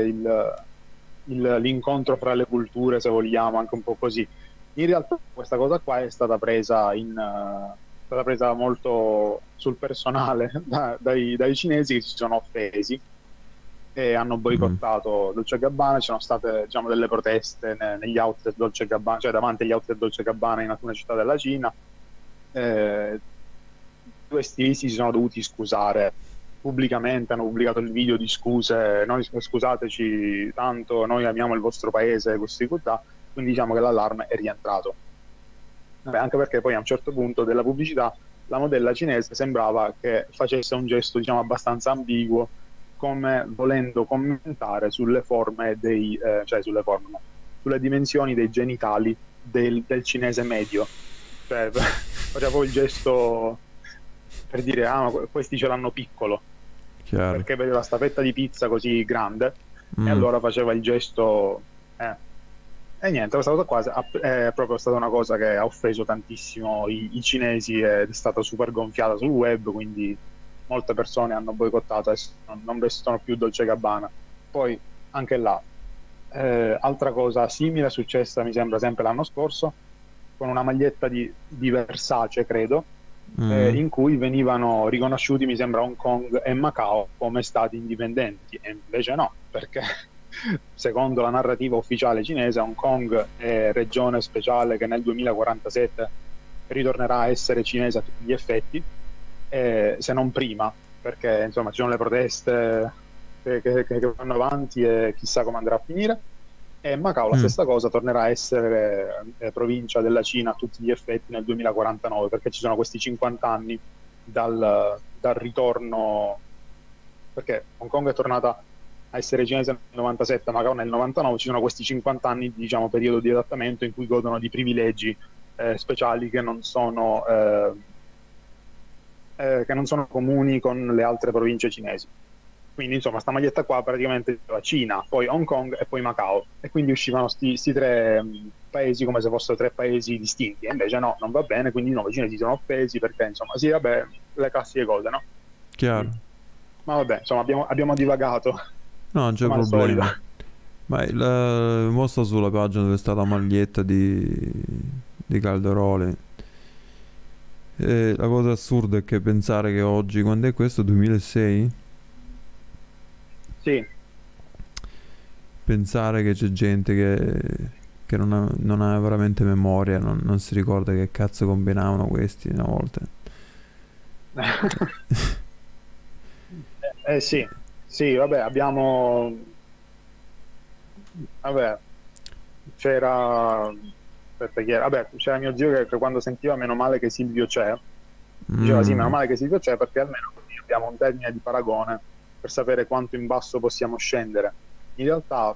l'incontro fra le culture, se vogliamo, anche un po' così. In realtà questa cosa qua è stata presa è stata presa molto sul personale dai cinesi, che si sono offesi e hanno Mm. boicottato Dolce e Gabbana. Ci sono state, diciamo, delle proteste negli outlet Dolce e Gabbana, cioè davanti agli outlet Dolce e Gabbana in alcune città della Cina. eh, Due stilisti si sono dovuti scusare pubblicamente, hanno pubblicato il video di scuse: noi, scusateci tanto, noi amiamo il vostro paese, così così. Quindi diciamo che l'allarme è rientrato. Vabbè, anche perché poi a un certo punto della pubblicità la modella cinese sembrava che facesse un gesto, diciamo, abbastanza ambiguo, come volendo commentare sulle forme cioè sulle forme, no, sulle dimensioni dei genitali del cinese medio. Cioè, faceva poi il gesto per dire: ah, ma questi ce l'hanno piccolo, Chiaro. perché vedeva sta fetta di pizza così grande, e Mm. allora faceva il gesto. E niente, questa cosa qua è proprio stata una cosa che ha offeso tantissimo i cinesi, ed è stata super gonfiata sul web, quindi molte persone hanno boicottato e non vestono più Dolce e Gabbana. Poi anche là, altra cosa simile è successa, mi sembra, sempre l'anno scorso, con una maglietta di Versace, credo, Mm. in cui venivano riconosciuti, mi sembra, Hong Kong e Macao come stati indipendenti, e invece no, perché secondo la narrativa ufficiale cinese Hong Kong è regione speciale che nel 2047 ritornerà a essere cinese a tutti gli effetti, se non prima, perché insomma ci sono le proteste che vanno avanti e chissà come andrà a finire. E Macao la Mm. stessa cosa, tornerà a essere provincia della Cina a tutti gli effetti nel 2049, perché ci sono questi 50 anni dal ritorno, perché Hong Kong è tornata a essere cinese nel 97, Macao nel 99. Ci sono questi 50 anni, diciamo, periodo di adattamento in cui godono di privilegi speciali che non sono comuni con le altre province cinesi. Quindi insomma sta maglietta qua praticamente diceva Cina, poi Hong Kong e poi Macao, e quindi uscivano sti tre paesi come se fossero tre paesi distinti, e invece no, non va bene. Quindi i nuovi cinesi sono offesi perché insomma, sì, vabbè, le classiche cose, no? Chiaro. Ma vabbè, insomma, abbiamo divagato No, non c'è come al solito. problema. Ma mostra sulla pagina dove sta la maglietta di Calderoli. E la cosa assurda è che pensare che oggi, quando è questo? 2006? Sì, Pensare che c'è gente che non ha veramente memoria, non si ricorda che cazzo combinavano questi una volta. sì, sì, vabbè, vabbè, c'era, aspetta, chi era? Vabbè, c'era mio zio che quando sentiva meno male che Silvio c'è, diceva sì, meno Mm, male che Silvio c'è, perché almeno così abbiamo un termine di paragone per sapere quanto in basso possiamo scendere. In realtà,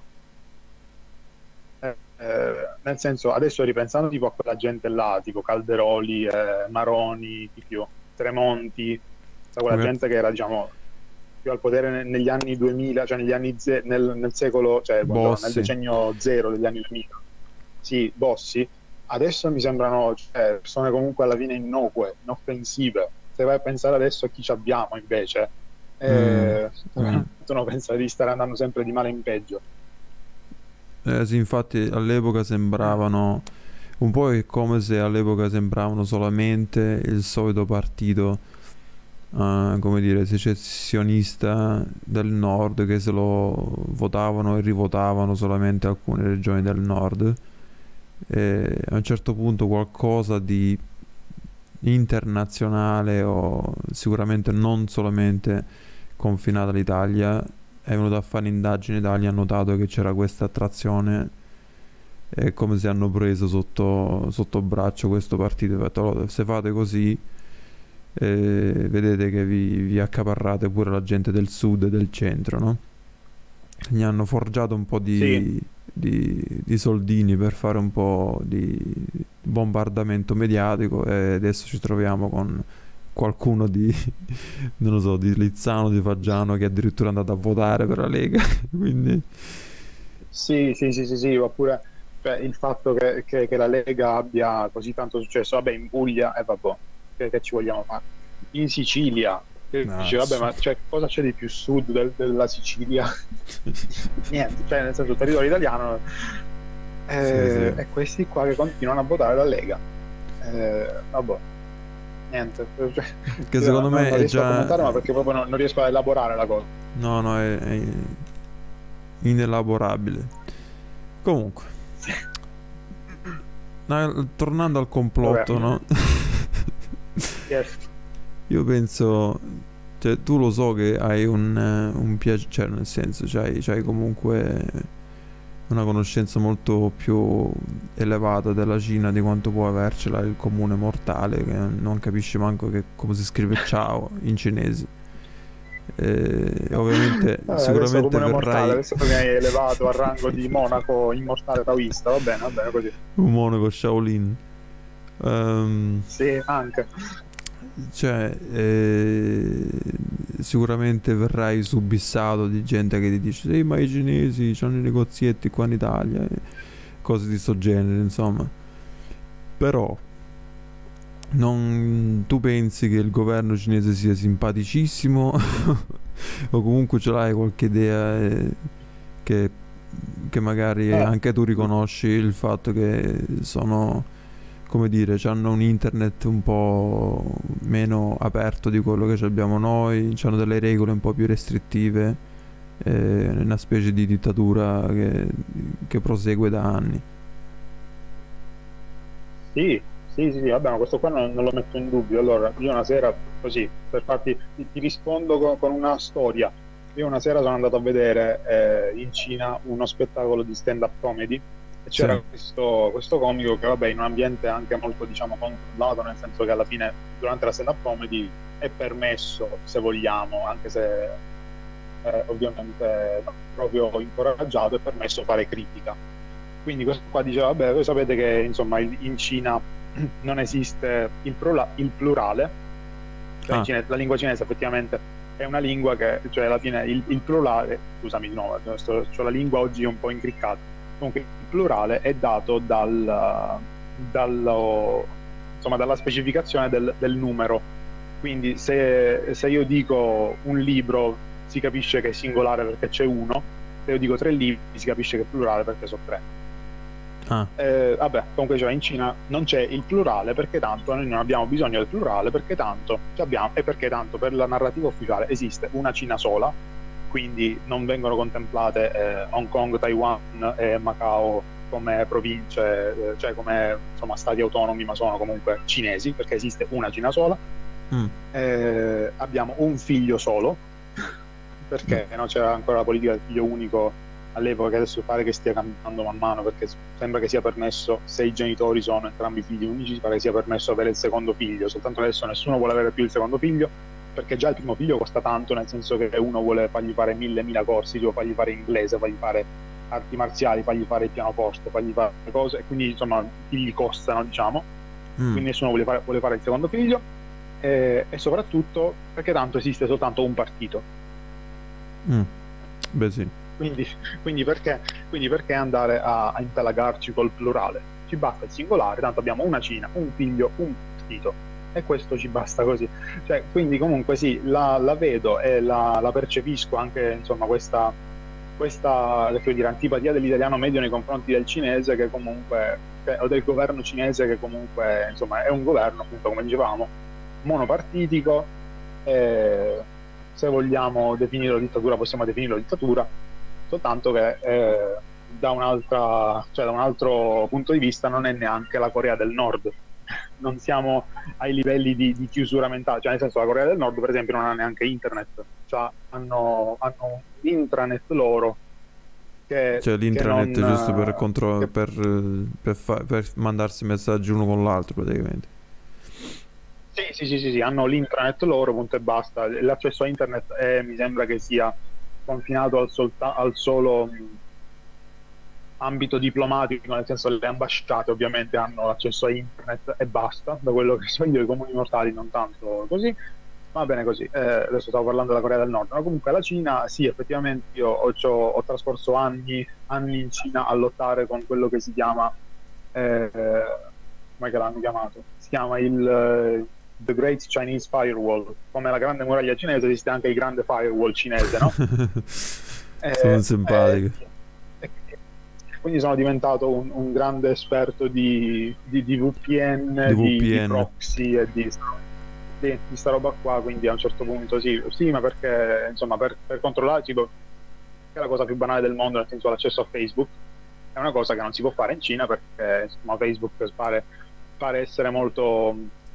nel senso, adesso ripensando tipo a quella gente là, tipo Calderoli, Maroni, chi più, Tremonti, quella ok. gente che era, diciamo, più al potere negli anni 2000, cioè negli anni nel secolo, cioè buongiorno, nel Bossi. decennio zero degli anni 2000. Sì, Bossi, adesso mi sembrano, cioè, persone comunque alla fine innocue, inoffensive. Se vai a pensare adesso a chi ci abbiamo invece, Mm, mm. uno pensa di stare andando sempre di male in peggio. Sì, infatti all'epoca sembravano un po', è come se all'epoca sembravano solamente il solito partito, come dire, secessionista del nord, che se lo votavano e rivotavano solamente alcune regioni del nord. E a un certo punto qualcosa di internazionale, o sicuramente non solamente confinato all'Italia, è venuto a fare indagini in Italia, ha notato che c'era questa attrazione, è come se hanno preso sotto braccio questo partito e hanno detto: "Allora, se fate così, vedete che vi accaparrate pure la gente del sud e del centro, no?" Gli hanno forgiato un po' Sì, di soldini per fare un po' di bombardamento mediatico, e adesso ci troviamo con qualcuno di, non lo so, di Lizzano, di Faggiano che addirittura è andato a votare per la Lega, quindi Sì, sì, sì, sì, sì, oppure cioè, il fatto che la Lega abbia così tanto successo, vabbè, in Puglia, e vabbè, che ci vogliamo fare? In Sicilia, che ah, dice, vabbè, ma cioè, cosa c'è di più sud della Sicilia? Niente, cioè, nel senso, territorio italiano, sì, sì. e questi qua che continuano a votare la Lega. Vabbè, niente, cioè, Che secondo me non è riesco a già... commentare, ma perché proprio non riesco a elaborare la cosa. No, no, è inelaborabile. Comunque, tornando al Vabbè, complotto, no? yes. Io penso, cioè tu lo so che hai un piacere, cioè nel senso, c'hai comunque una conoscenza molto più elevata della Cina di quanto può avercela il comune mortale che non capisce manco come si scrive ciao in cinese. Ovviamente, Adesso sicuramente comune mortale, verrai adesso mi hai elevato al rango di monaco immortale taoista, va bene così. un monaco Shaolin. Ehm, Sì, anche. Cioè, sicuramente verrai subissato di gente che ti dice: sì, ma i cinesi hanno i negozietti qua in Italia, e cose di sto genere, insomma. Però, tu pensi che il governo cinese sia simpaticissimo? O comunque ce l'hai qualche idea che, che magari Eh, anche tu riconosci il fatto che sono, come dire, hanno un internet un po' meno aperto di quello che abbiamo noi, hanno delle regole un po' più restrittive, una specie di dittatura che prosegue da anni. sì, sì, sì, sì, vabbè, ma questo qua non lo metto in dubbio. Allora, io una sera, così, per farti, ti rispondo con una storia. Io una sera sono andato a vedere in Cina uno spettacolo di stand-up comedy e Sì. c'era questo comico che, vabbè, in un ambiente anche molto, diciamo, controllato, nel senso che alla fine, durante la stand-up comedy è permesso, se vogliamo, anche se ovviamente non proprio incoraggiato, è permesso fare critica. Quindi questo qua diceva, vabbè, voi sapete che insomma in Cina non esiste il plurale, cioè Ah, la lingua cinese effettivamente è una lingua che, cioè alla fine il plurale, scusami di nuovo, cioè la lingua oggi è un po' incriccata, comunque il plurale è dato insomma, dalla specificazione del numero, quindi se io dico un libro si capisce che è singolare perché c'è uno, se io dico tre libri si capisce che è plurale perché sono tre. ah, Vabbè, comunque cioè, in Cina non c'è il plurale perché tanto noi non abbiamo bisogno del plurale perché tanto abbiamo, e perché tanto per la narrativa ufficiale esiste una Cina sola, quindi non vengono contemplate Hong Kong, Taiwan e Macao come province, cioè come insomma stati autonomi, ma sono comunque cinesi perché esiste una Cina sola. mm, Abbiamo un figlio solo mm, perché non c'era ancora la politica del figlio unico all'epoca, che adesso pare che stia cambiando man mano perché sembra che sia permesso, se i genitori sono entrambi figli unici, pare che sia permesso avere il secondo figlio, soltanto adesso nessuno vuole avere più il secondo figlio perché già il primo figlio costa tanto, nel senso che uno vuole fargli fare mille corsi, vuole fargli fare inglese, fargli fare arti marziali, fargli fare il pianoforte, fargli fare cose, e quindi insomma i figli costano, diciamo, mm, quindi nessuno vuole fare il secondo figlio, e soprattutto perché tanto esiste soltanto un partito. mm. Beh sì. Quindi, quindi perché, quindi perché andare a impelagarci col plurale? Ci basta il singolare, tanto abbiamo una Cina, un figlio, un partito, e questo ci basta così. Cioè, quindi comunque sì, la vedo e la percepisco anche, insomma, questa che dire, antipatia dell'italiano medio nei confronti del cinese, che comunque, o del governo cinese, che comunque insomma è un governo, appunto, come dicevamo, monopartitico, e se vogliamo definirlo dittatura possiamo definirlo dittatura, soltanto che cioè, da un altro punto di vista non è neanche la Corea del Nord, non siamo ai livelli di chiusura mentale, cioè nel senso la Corea del Nord per esempio non ha neanche internet, cioè hanno un intranet loro Cioè che l'intranet giusto per, non... che per mandarsi messaggi uno con l'altro praticamente. Sì, sì, sì, sì, sì, hanno l'intranet loro, punto e basta. L'accesso a internet mi sembra che sia confinato al solo ambito diplomatico, nel senso le ambasciate ovviamente hanno l'accesso a internet e basta, da quello che so io, i comuni mortali non tanto così, va bene così. Adesso stavo parlando della Corea del Nord, ma comunque la Cina, sì, effettivamente io ho trascorso anni in Cina a lottare con quello che si chiama, come che l'hanno chiamato? Si chiama The Great Chinese Firewall, come la grande muraglia cinese esiste anche il grande firewall cinese, no? Sono simpatiche. Quindi sono diventato un grande esperto di VPN, Di di VPN. proxy e di sta roba qua, quindi a un certo punto sì, ma perché insomma per controllare, tipo, che è la cosa più banale del mondo, nel senso l'accesso a Facebook, è una cosa che non si può fare in Cina perché insomma, Facebook pare essere molto,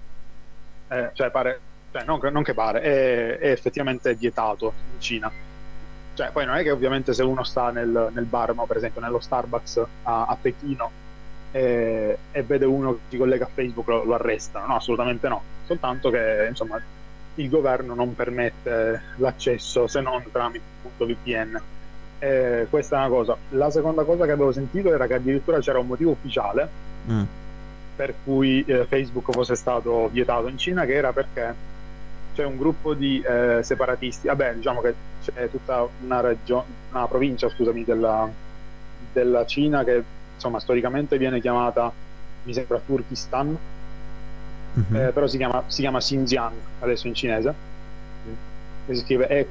non che pare, è effettivamente vietato in Cina. Cioè, poi non è che ovviamente se uno sta nel bar, ma per esempio nello Starbucks a Pechino e vede uno che si collega a Facebook lo arrestano, no, assolutamente no, soltanto che insomma il governo non permette l'accesso se non tramite appunto VPN. Questa è una cosa. La seconda cosa che avevo sentito era che addirittura c'era un motivo ufficiale per cui Facebook fosse stato vietato in Cina, che era perché c'è un gruppo di separatisti. Vabbè, diciamo che c'è tutta una provincia, scusami, della Cina che insomma storicamente viene chiamata, mi sembra, Turkistan, però si chiama Xinjiang adesso in cinese, si scrive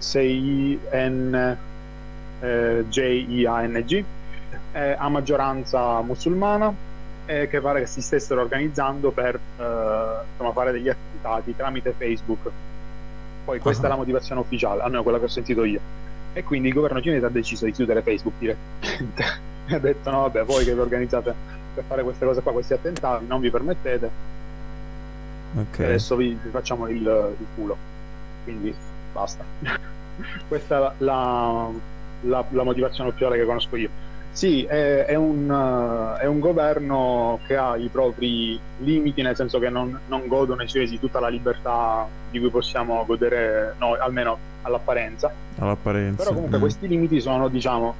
Xinjiang, a maggioranza musulmana, che pare che si stessero organizzando per insomma, fare degli attentati tramite Facebook. Poi questa è la motivazione ufficiale, almeno quella che ho sentito io. E quindi il governo cinese ha deciso di chiudere Facebook direttamente. Ha detto no, vabbè, voi che vi organizzate per fare queste cose qua, questi attentati, non vi permettete, adesso vi facciamo il culo. Quindi basta. Questa è la motivazione ufficiale che conosco io. Sì, è un governo che ha i propri limiti, nel senso che non godono i cinesi tutta la libertà di cui possiamo godere noi, almeno all'apparenza. Però comunque questi limiti sono, diciamo,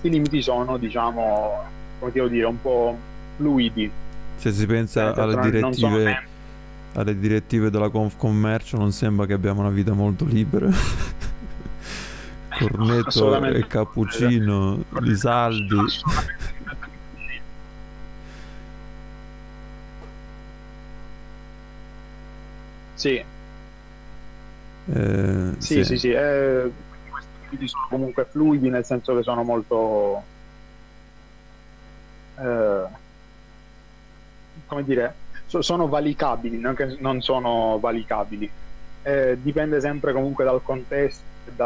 come devo dire, un po' fluidi. Se si pensa alle direttive della Confcommercio, non sembra che abbiamo una vita molto libera. Cornetto e cappuccino di saldi. Sì. Sì. Questi sono comunque fluidi, nel senso che sono molto come dire, sono valicabili, non che non sono valicabili. Dipende sempre comunque dal contesto,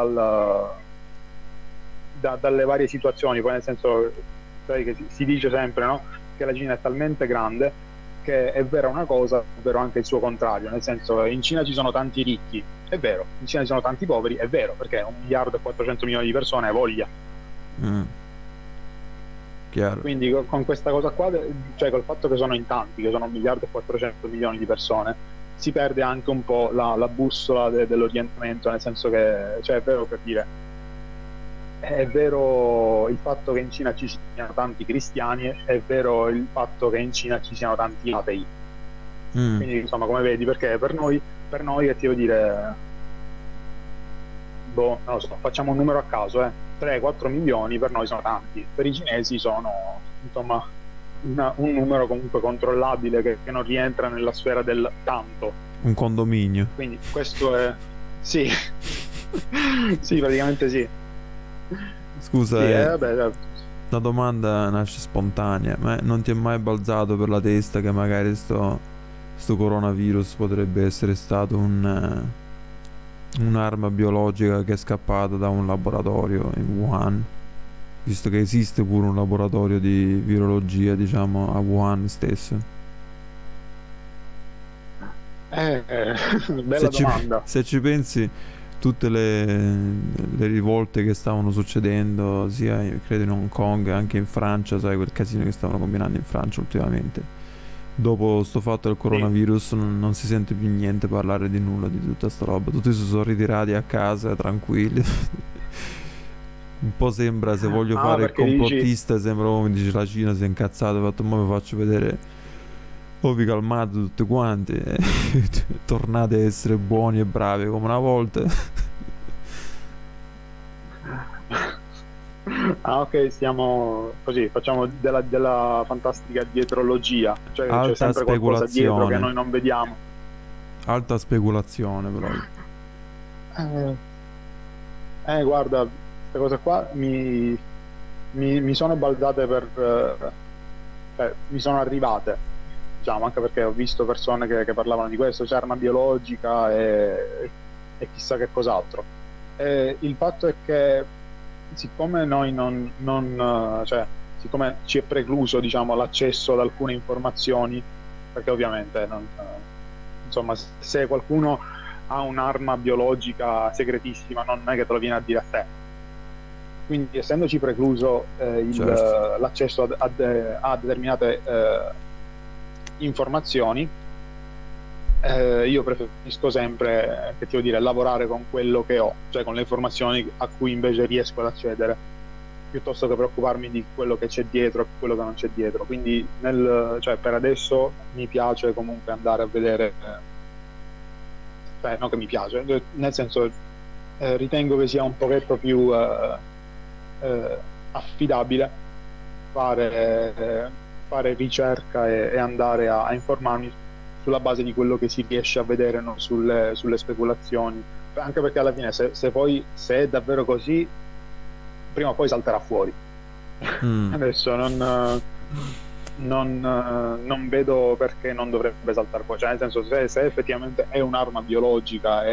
dalle varie situazioni. Poi nel senso, sai che si dice sempre, no? Che la Cina è talmente grande che è vera una cosa, è vero anche il suo contrario, nel senso in Cina ci sono tanti ricchi, è vero, in Cina ci sono tanti poveri, è vero, perché 1.400.000.000 di persone ha voglia. Chiaro. Quindi con questa cosa qua, cioè col fatto che sono in tanti, che sono 1.400.000.000 di persone, si perde anche un po' la bussola dell'orientamento, nel senso che, cioè, è vero, per dire, è vero il fatto che in Cina ci siano tanti cristiani, è vero il fatto che in Cina ci siano tanti atei. Quindi insomma, come vedi, perché per noi che ti devo dire, non lo so, facciamo un numero a caso, 3-4 milioni per noi sono tanti, per i cinesi sono insomma un numero comunque controllabile che non rientra nella sfera del tanto. Un condominio. Quindi questo è... Sì. Sì, praticamente sì. Scusa, sì, la domanda nasce spontanea, ma non ti è mai balzato per la testa che magari sto coronavirus potrebbe essere stato un'arma biologica che è scappata da un laboratorio in Wuhan, visto che esiste pure un laboratorio di virologia, diciamo, a Wuhan stesso? Bella domanda. Se ci pensi, tutte le rivolte che stavano succedendo, sia credo in Hong Kong che anche in Francia, sai, quel casino che stavano combinando in Francia ultimamente, dopo sto fatto del coronavirus non si sente più niente parlare di nulla di tutta sta roba, tutti si sono ritirati a casa tranquilli. Un po' sembra, se voglio Ah, fare il perché dici... complottista, sembra come mi dice la Cina si è incazzata, ha fatto, mo vi faccio vedere, oh vi calmate tutti quanti, tornate a essere buoni e bravi come una volta. Ah, ok, stiamo così, facciamo della fantastica dietrologia, cioè c'è Alta sempre qualcosa dietro che speculazione, noi non vediamo. alta speculazione proprio. Eh, guarda, queste cose qua mi sono balzate cioè, mi sono arrivate, diciamo, anche perché ho visto persone che parlavano di questo, c'è arma biologica e chissà che cos'altro. Il fatto è che siccome noi cioè, siccome ci è precluso, diciamo, l'accesso ad alcune informazioni, perché ovviamente insomma, se qualcuno ha un'arma biologica segretissima non è che te lo viene a dire a te. Quindi essendoci precluso Certo. l'accesso a determinate informazioni, io preferisco sempre, che ti devo dire, lavorare con quello che ho, cioè con le informazioni a cui invece riesco ad accedere, piuttosto che preoccuparmi di quello che c'è dietro e quello che non c'è dietro. Quindi cioè, per adesso mi piace comunque andare a vedere, cioè non che mi piace, nel senso ritengo che sia un pochetto più affidabile fare ricerca e andare a informarmi sulla base di quello che si riesce a vedere, no? Sulle speculazioni, anche perché alla fine se è davvero così prima o poi salterà fuori. Mm. Adesso non vedo perché non dovrebbe saltare fuori, cioè nel senso se effettivamente è un'arma biologica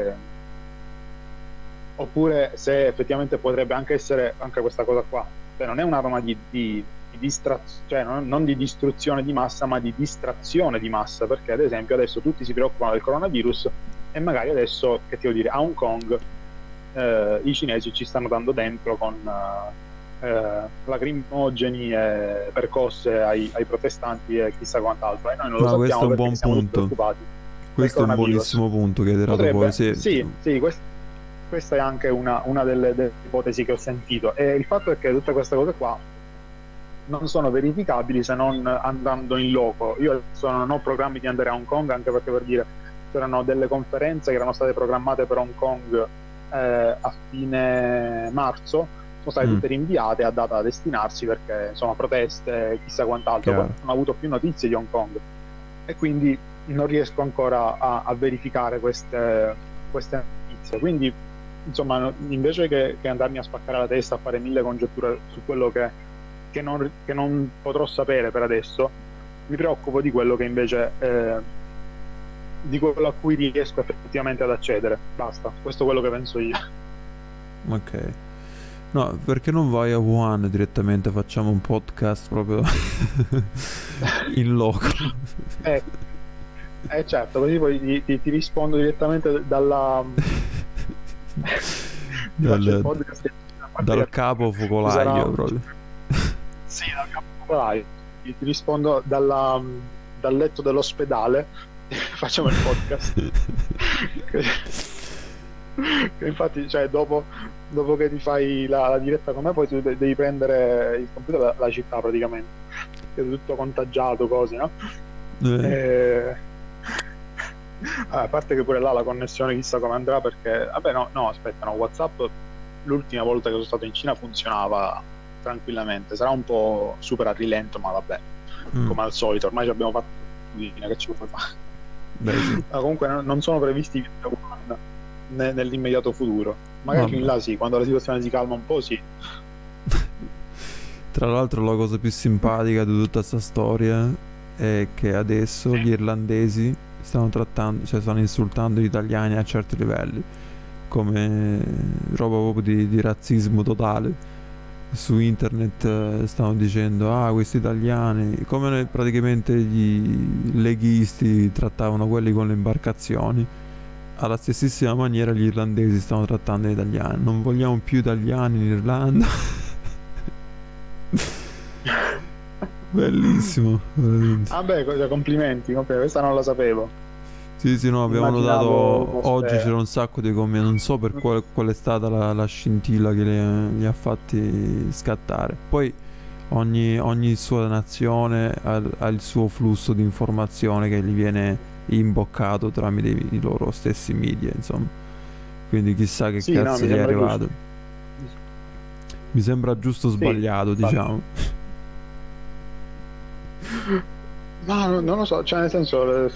oppure se effettivamente potrebbe anche essere anche questa cosa qua, cioè non è un'arma di cioè non di distruzione di massa, ma di distrazione di massa, perché ad esempio adesso tutti si preoccupano del coronavirus e magari adesso, che ti devo dire, a Hong Kong i cinesi ci stanno dando dentro con lacrimogeni e percosse ai protestanti e chissà quant'altro, e noi non lo Ma questo sappiamo è un perché buon siamo tutti punto. preoccupati del Questo è un coronavirus. buonissimo punto che hai tirato fuori. Potrebbe, Sì. sì, questa è anche una delle ipotesi che ho sentito, e il fatto è che tutte queste cose qua non sono verificabili se non andando in loco. Io adesso non ho programmi di andare a Hong Kong, anche perché, per dire, c'erano delle conferenze che erano state programmate per Hong Kong a fine marzo, sono state tutte rinviate a data da destinarsi perché insomma proteste, chissà quant'altro. Poi non ho avuto più notizie di Hong Kong e quindi non riesco ancora a verificare queste notizie. Quindi insomma, invece che andarmi a spaccare la testa a fare mille congetture su quello che non potrò sapere per adesso, mi preoccupo di quello che invece di quello a cui riesco effettivamente ad accedere. Basta, questo è quello che penso io. Ok. No, perché non vai a Wuhan direttamente? Facciamo un podcast proprio in loco. Certo, così poi ti rispondo direttamente dalla dal capo focolaio proprio. Sì, dal capo focolaio. Ti rispondo dal letto dell'ospedale. Facciamo il podcast. Che infatti, cioè, dopo che ti fai la diretta con me, poi tu devi prendere il computer dalla città praticamente, che è tutto contagiato, così, no? A parte che pure là la connessione chissà come andrà, perché vabbè, no, aspetta, no, WhatsApp l'ultima volta che sono stato in Cina funzionava tranquillamente, sarà un po' super a rilento, ma vabbè, come al solito ormai ci abbiamo fatto che ci vuoi fare. Beh, sì. Ma comunque non sono previsti nell'immediato futuro, magari più in là sì, quando la situazione si calma un po', sì. Tra l'altro la cosa più simpatica di tutta questa storia è che adesso gli irlandesi stanno insultando gli italiani a certi livelli, come roba proprio di razzismo totale. Su internet stanno dicendo questi italiani, come praticamente gli leghisti trattavano quelli con le imbarcazioni, alla stessissima maniera gli irlandesi stanno trattando gli italiani. Non vogliamo più italiani in Irlanda. Bellissimo, veramente. Beh, complimenti, questa non la sapevo. Sì, sì, no, abbiamo Immaginavo notato oggi c'era fosse... un sacco di commenti, non so per qual è stata la scintilla che li ha fatti scattare. Poi ogni sua nazione ha il suo flusso di informazione che gli viene imboccato tramite i loro stessi media, insomma. Quindi chissà che Sì, no, cazzo mi gli è sembra giusto. arrivato. Mi sembra giusto o Sì, sbagliato, infatti. diciamo. Ma non lo so, cioè nel senso,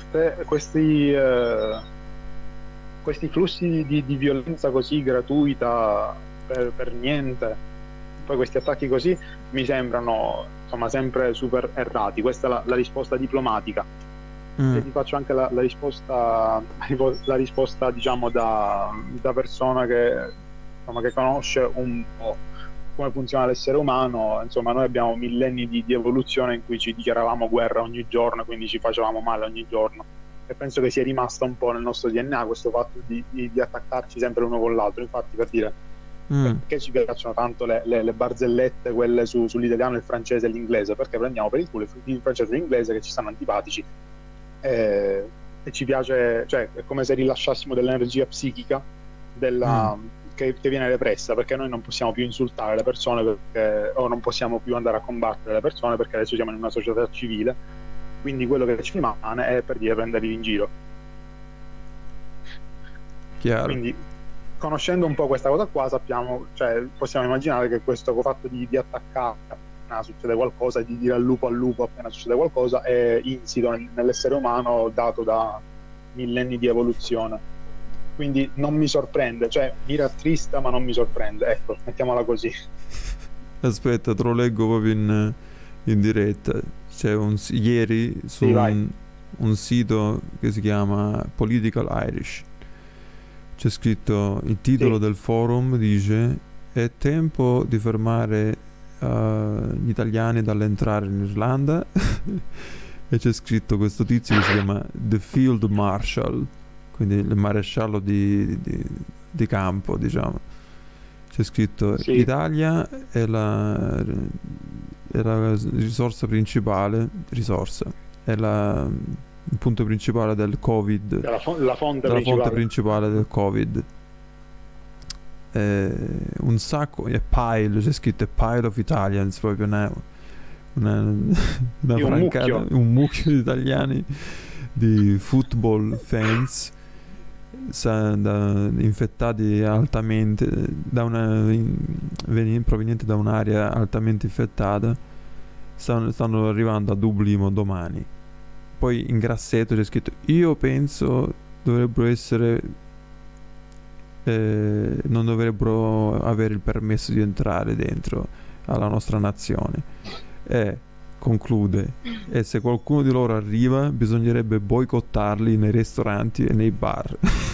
questi flussi di violenza così gratuita per niente, poi questi attacchi così mi sembrano insomma sempre super errati. Questa è la risposta diplomatica. Mm, E ti faccio anche la risposta, la risposta diciamo da persona che, insomma, che conosce un po' come funziona l'essere umano. Insomma, noi abbiamo millenni di evoluzione in cui ci dichiaravamo guerra ogni giorno, quindi ci facevamo male ogni giorno. E penso che sia rimasta un po' nel nostro DNA questo fatto di attaccarci sempre l'uno con l'altro. Infatti, per dire, mm. perché ci piacciono tanto le barzellette, quelle sull'italiano, il francese e l'inglese? Perché prendiamo per il culo il francese e l'inglese che ci stanno antipatici, e ci piace, cioè è come se rilasciassimo dell'energia psichica Mm. che viene repressa, perché noi non possiamo più insultare le persone perché, o non possiamo più andare a combattere le persone perché adesso siamo in una società civile, quindi quello che ci rimane è per dire prenderli in giro. Chiaro. Quindi conoscendo un po' questa cosa qua sappiamo, cioè possiamo immaginare che questo fatto di attaccare appena succede qualcosa, di dire al lupo appena succede qualcosa, è insito nell'essere umano dato da millenni di evoluzione. Quindi non mi sorprende, cioè mi rattrista ma non mi sorprende, ecco, mettiamola così. Aspetta, te lo leggo proprio in diretta. C'è ieri su Sì, vai. un sito che si chiama Political Irish. C'è scritto il titolo Sì, del forum, dice: è tempo di fermare gli italiani dall'entrare in Irlanda. E c'è scritto questo tizio che si chiama The Field Marshal, quindi il maresciallo di campo, diciamo. C'è scritto: sì, Italia è la risorsa principale, il punto principale del Covid, la fonte della fonte principale. principale del Covid. Un sacco, è pile, c'è scritto pile of Italians, proprio una, una Sì, un francata, mucchio. un mucchio di italiani, di football fans, infettati altamente provenienti da un'area altamente infettata, stanno arrivando a Dublino domani. Poi in grassetto c'è scritto: io penso dovrebbero essere non dovrebbero avere il permesso di entrare dentro alla nostra nazione. E conclude: e se qualcuno di loro arriva bisognerebbe boicottarli nei ristoranti e nei bar.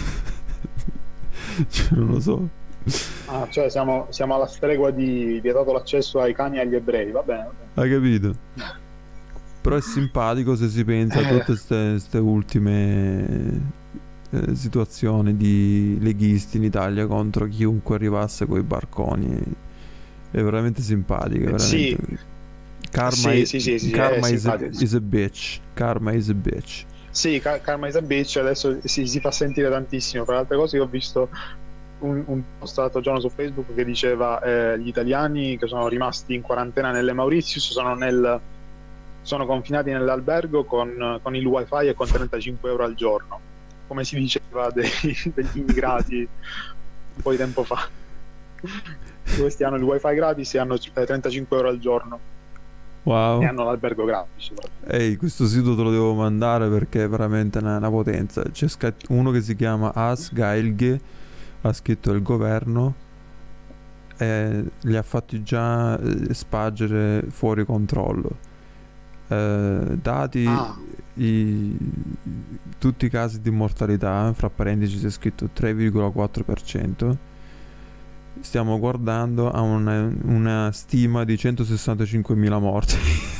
Cioè, non lo so. Ah, cioè siamo alla stregua di vietato l'accesso ai cani e agli ebrei, va bene, va bene. Hai capito? Però è simpatico se si pensa a Eh, tutte queste ultime situazioni di leghisti in Italia contro chiunque arrivasse coi barconi. È veramente simpatica, veramente. sì, Karma, sì, sì, sì, sì, è karma simpatico. is a bitch. Karma is a bitch. Sì, Karma is a Bitch adesso si fa sentire tantissimo. Tra le altre cose, io ho visto un post l'altro giorno su Facebook che diceva gli italiani che sono rimasti in quarantena nelle Mauritius sono confinati nell'albergo con il wifi e con 35 euro al giorno, come si diceva degli immigrati un po' di tempo fa. Questi hanno il wifi gratis e hanno 35 euro al giorno e Wow. hanno l'albergo gratis. Ehi, questo sito te lo devo mandare perché è veramente una potenza. C'è uno che si chiama Asgailge, ha scritto il governo e li ha fatti già spargere fuori controllo. Dati Ah, i- tutti i casi di mortalità, fra parentesi c'è scritto 3,4%. Stiamo guardando a una stima di 165.000 morti.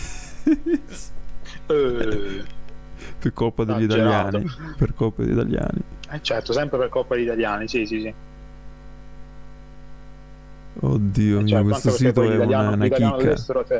eh, Per colpa degli esagerato. italiani. Per colpa degli italiani. Certo, sempre per colpa degli italiani, sì, sì, sì. Oddio mio, Cioè, questo quanto perché sito poi è una l'italiano chicca. all'estero, cioè,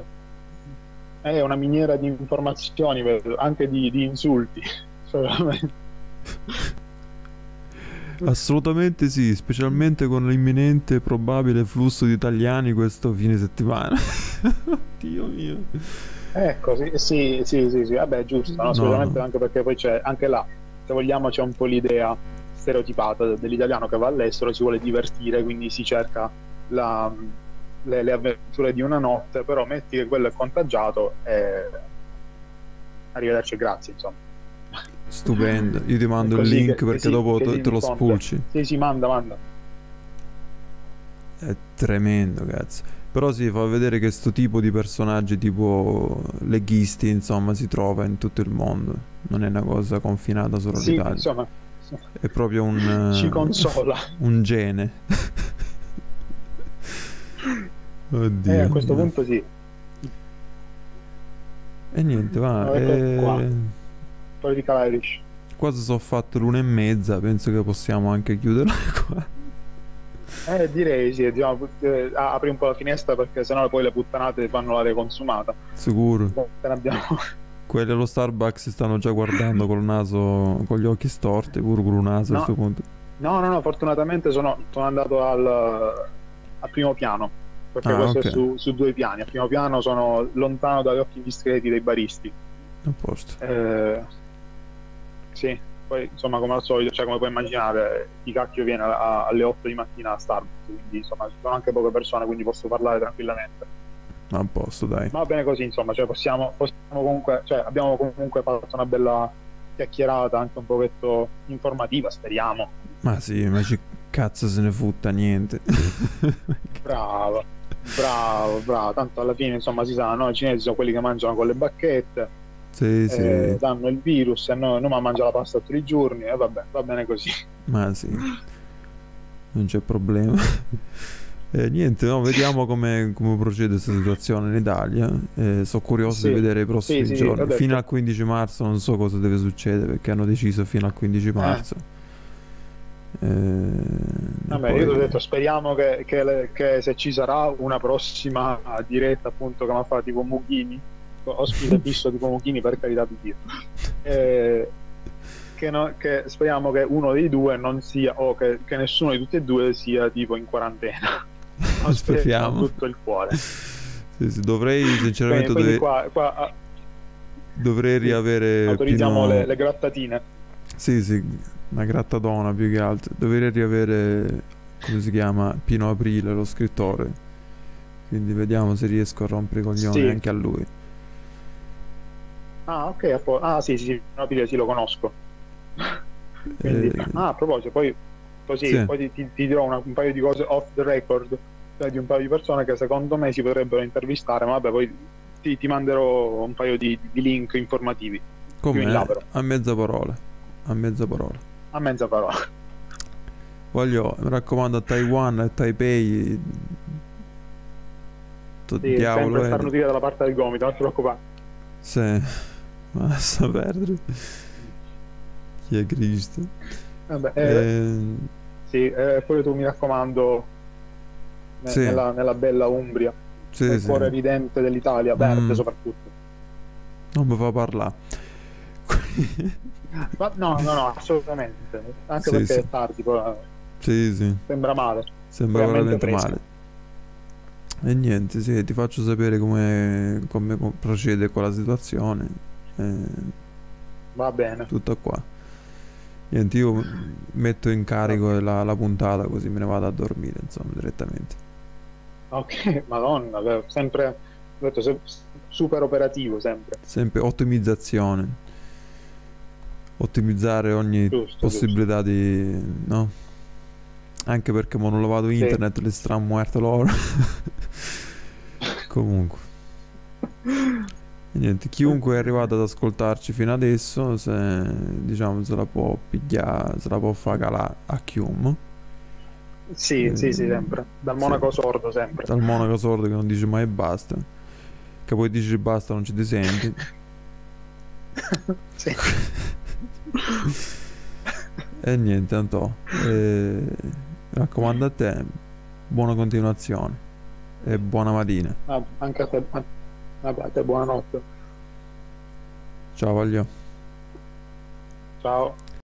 è una miniera di informazioni, anche di insulti. Cioè, veramente. Assolutamente sì, specialmente con l'imminente probabile flusso di italiani questo fine settimana. Dio mio. Ecco, sì, sì, sì, sì, sì, vabbè, giusto, no? No, Specialmente no. anche perché poi c'è, anche là, se vogliamo, c'è un po' l'idea stereotipata dell'italiano che va all'estero, si vuole divertire, quindi si cerca la- le avventure di una notte, però metti che quello è contagiato e arrivederci e grazie, insomma. Stupendo. Io ti È mando il così link perché dopo che si te lo diffonde. spulci. Sì, sì, manda, manda. È tremendo, cazzo. Però si fa vedere che sto tipo di personaggi tipo leghisti, insomma, si trova in tutto il mondo. Non è una cosa confinata solo Sì, all'Italia. insomma, È proprio ci consola. un gene. A Oddio questo mio. punto sì. E niente, va. Ecco qua, Political Irish. Quasi sono fatto l'1:30. Penso che possiamo anche chiuderla qua. Direi sì, diciamo, apri un po' la finestra perché sennò poi le puttanate fanno l'aria consumata. Sicuro. Ne abbiamo... Quelli allo Starbucks si stanno già guardando col naso, con gli occhi storti, pure con un naso a No, questo punto. no, fortunatamente sono andato al primo piano, perché Ah, questo è ok. su due piani. Al primo piano sono lontano dagli occhi discreti dei baristi. A posto. Eh, sì, poi insomma come al solito, cioè come puoi immaginare, chi cacchio viene alle 8 di mattina a Starbucks, quindi insomma ci sono anche poche persone, quindi posso parlare tranquillamente. A posto, dai. Ma va bene così, insomma, cioè possiamo comunque, cioè abbiamo comunque fatto una bella chiacchierata, anche un pochetto informativa, speriamo. Ma sì, ma ci cazzo se ne futta niente. Bravo, bravo, bravo, tanto alla fine insomma si sa, no? I cinesi sono quelli che mangiano con le bacchette, Sì, sì, danno il virus e noi ma mangia la pasta tutti i giorni e vabbè, va bene così. ma sì, non c'è problema. Niente, no, vediamo come procede questa situazione in Italia. Sono curioso di Sì, vedere i sì, prossimi sì, sì, ho giorni. Fino detto. al 15 marzo non so cosa deve succedere perché hanno deciso fino al 15 Eh, marzo. E vabbè, io ti ho poi... detto, speriamo che se ci sarà una prossima diretta appunto che mi fa tipo Mughini, ospite fisso tipo Mughini, per carità di Dio. Eh, che speriamo che uno dei due non sia, o che nessuno di tutti e due sia tipo in quarantena. Lo speriamo con Speriamo. tutto il cuore. Sì, sì, dovrei sinceramente Quindi qua dovrei sì, riavere autorizziamo Pino. le grattatine. Sì, sì, una grattatona più che altro. Dovrei riavere, come si chiama, Pino Aprile, lo scrittore. Quindi vediamo se riesco a rompere i coglioni Sì. anche a lui. Ah, ok, ah sì, sì, sì, no, sì, lo conosco. Quindi, Eh, a proposito, poi così sì, poi ti dirò un paio di cose off the record, cioè di un paio di persone che secondo me si potrebbero intervistare, ma vabbè, poi ti manderò un paio di link informativi più in là com'è? però, A mezza parola. A mezza parola. a mezza parola. Voglio, mi raccomando, a Taiwan e Taipei. Sì, Diavolo, sempre vedi? starnutire dalla parte del gomito, non ti preoccupare. Sì, ma lascia perdere. Chi è Cristo? Vabbè, Eh, sì, poi tu mi raccomando, sì, nella bella Umbria, sì, nel cuore sì. ridente dell'Italia, verde Mm, soprattutto. non mi fa parlare. Ma no, assolutamente, anche Sì, perché sì, è tardi, poi, sì, sì, sembra male, sembra poi a mente veramente fresca. male. E niente, sì, ti faccio sapere come procede con la situazione. Eh, Va bene, tutto qua. Niente, io metto in ok, carico la puntata così me ne vado a dormire, insomma, direttamente. ok, Madonna, sempre, ho detto, super operativo sempre, Sempre ottimizzazione. Ottimizzare ogni giusto, giusto, possibilità di... no? Anche perché mo non ho lavato sì. internet, le stramuerto loro. Comunque. E niente, chiunque è arrivato ad ascoltarci fino adesso, se diciamo se la può pigliare, se la può far calare a chiunque. Sì, sì, sì, sempre, dal Sì, monaco sordo sempre. dal monaco sordo che non dice mai basta, che poi dici basta non ci ti senti. Sì. E niente, Antò, mi raccomando a te, buona continuazione e buona mattina. Anche a te, vabbè, a te buonanotte. Ciao, voglio. Ciao.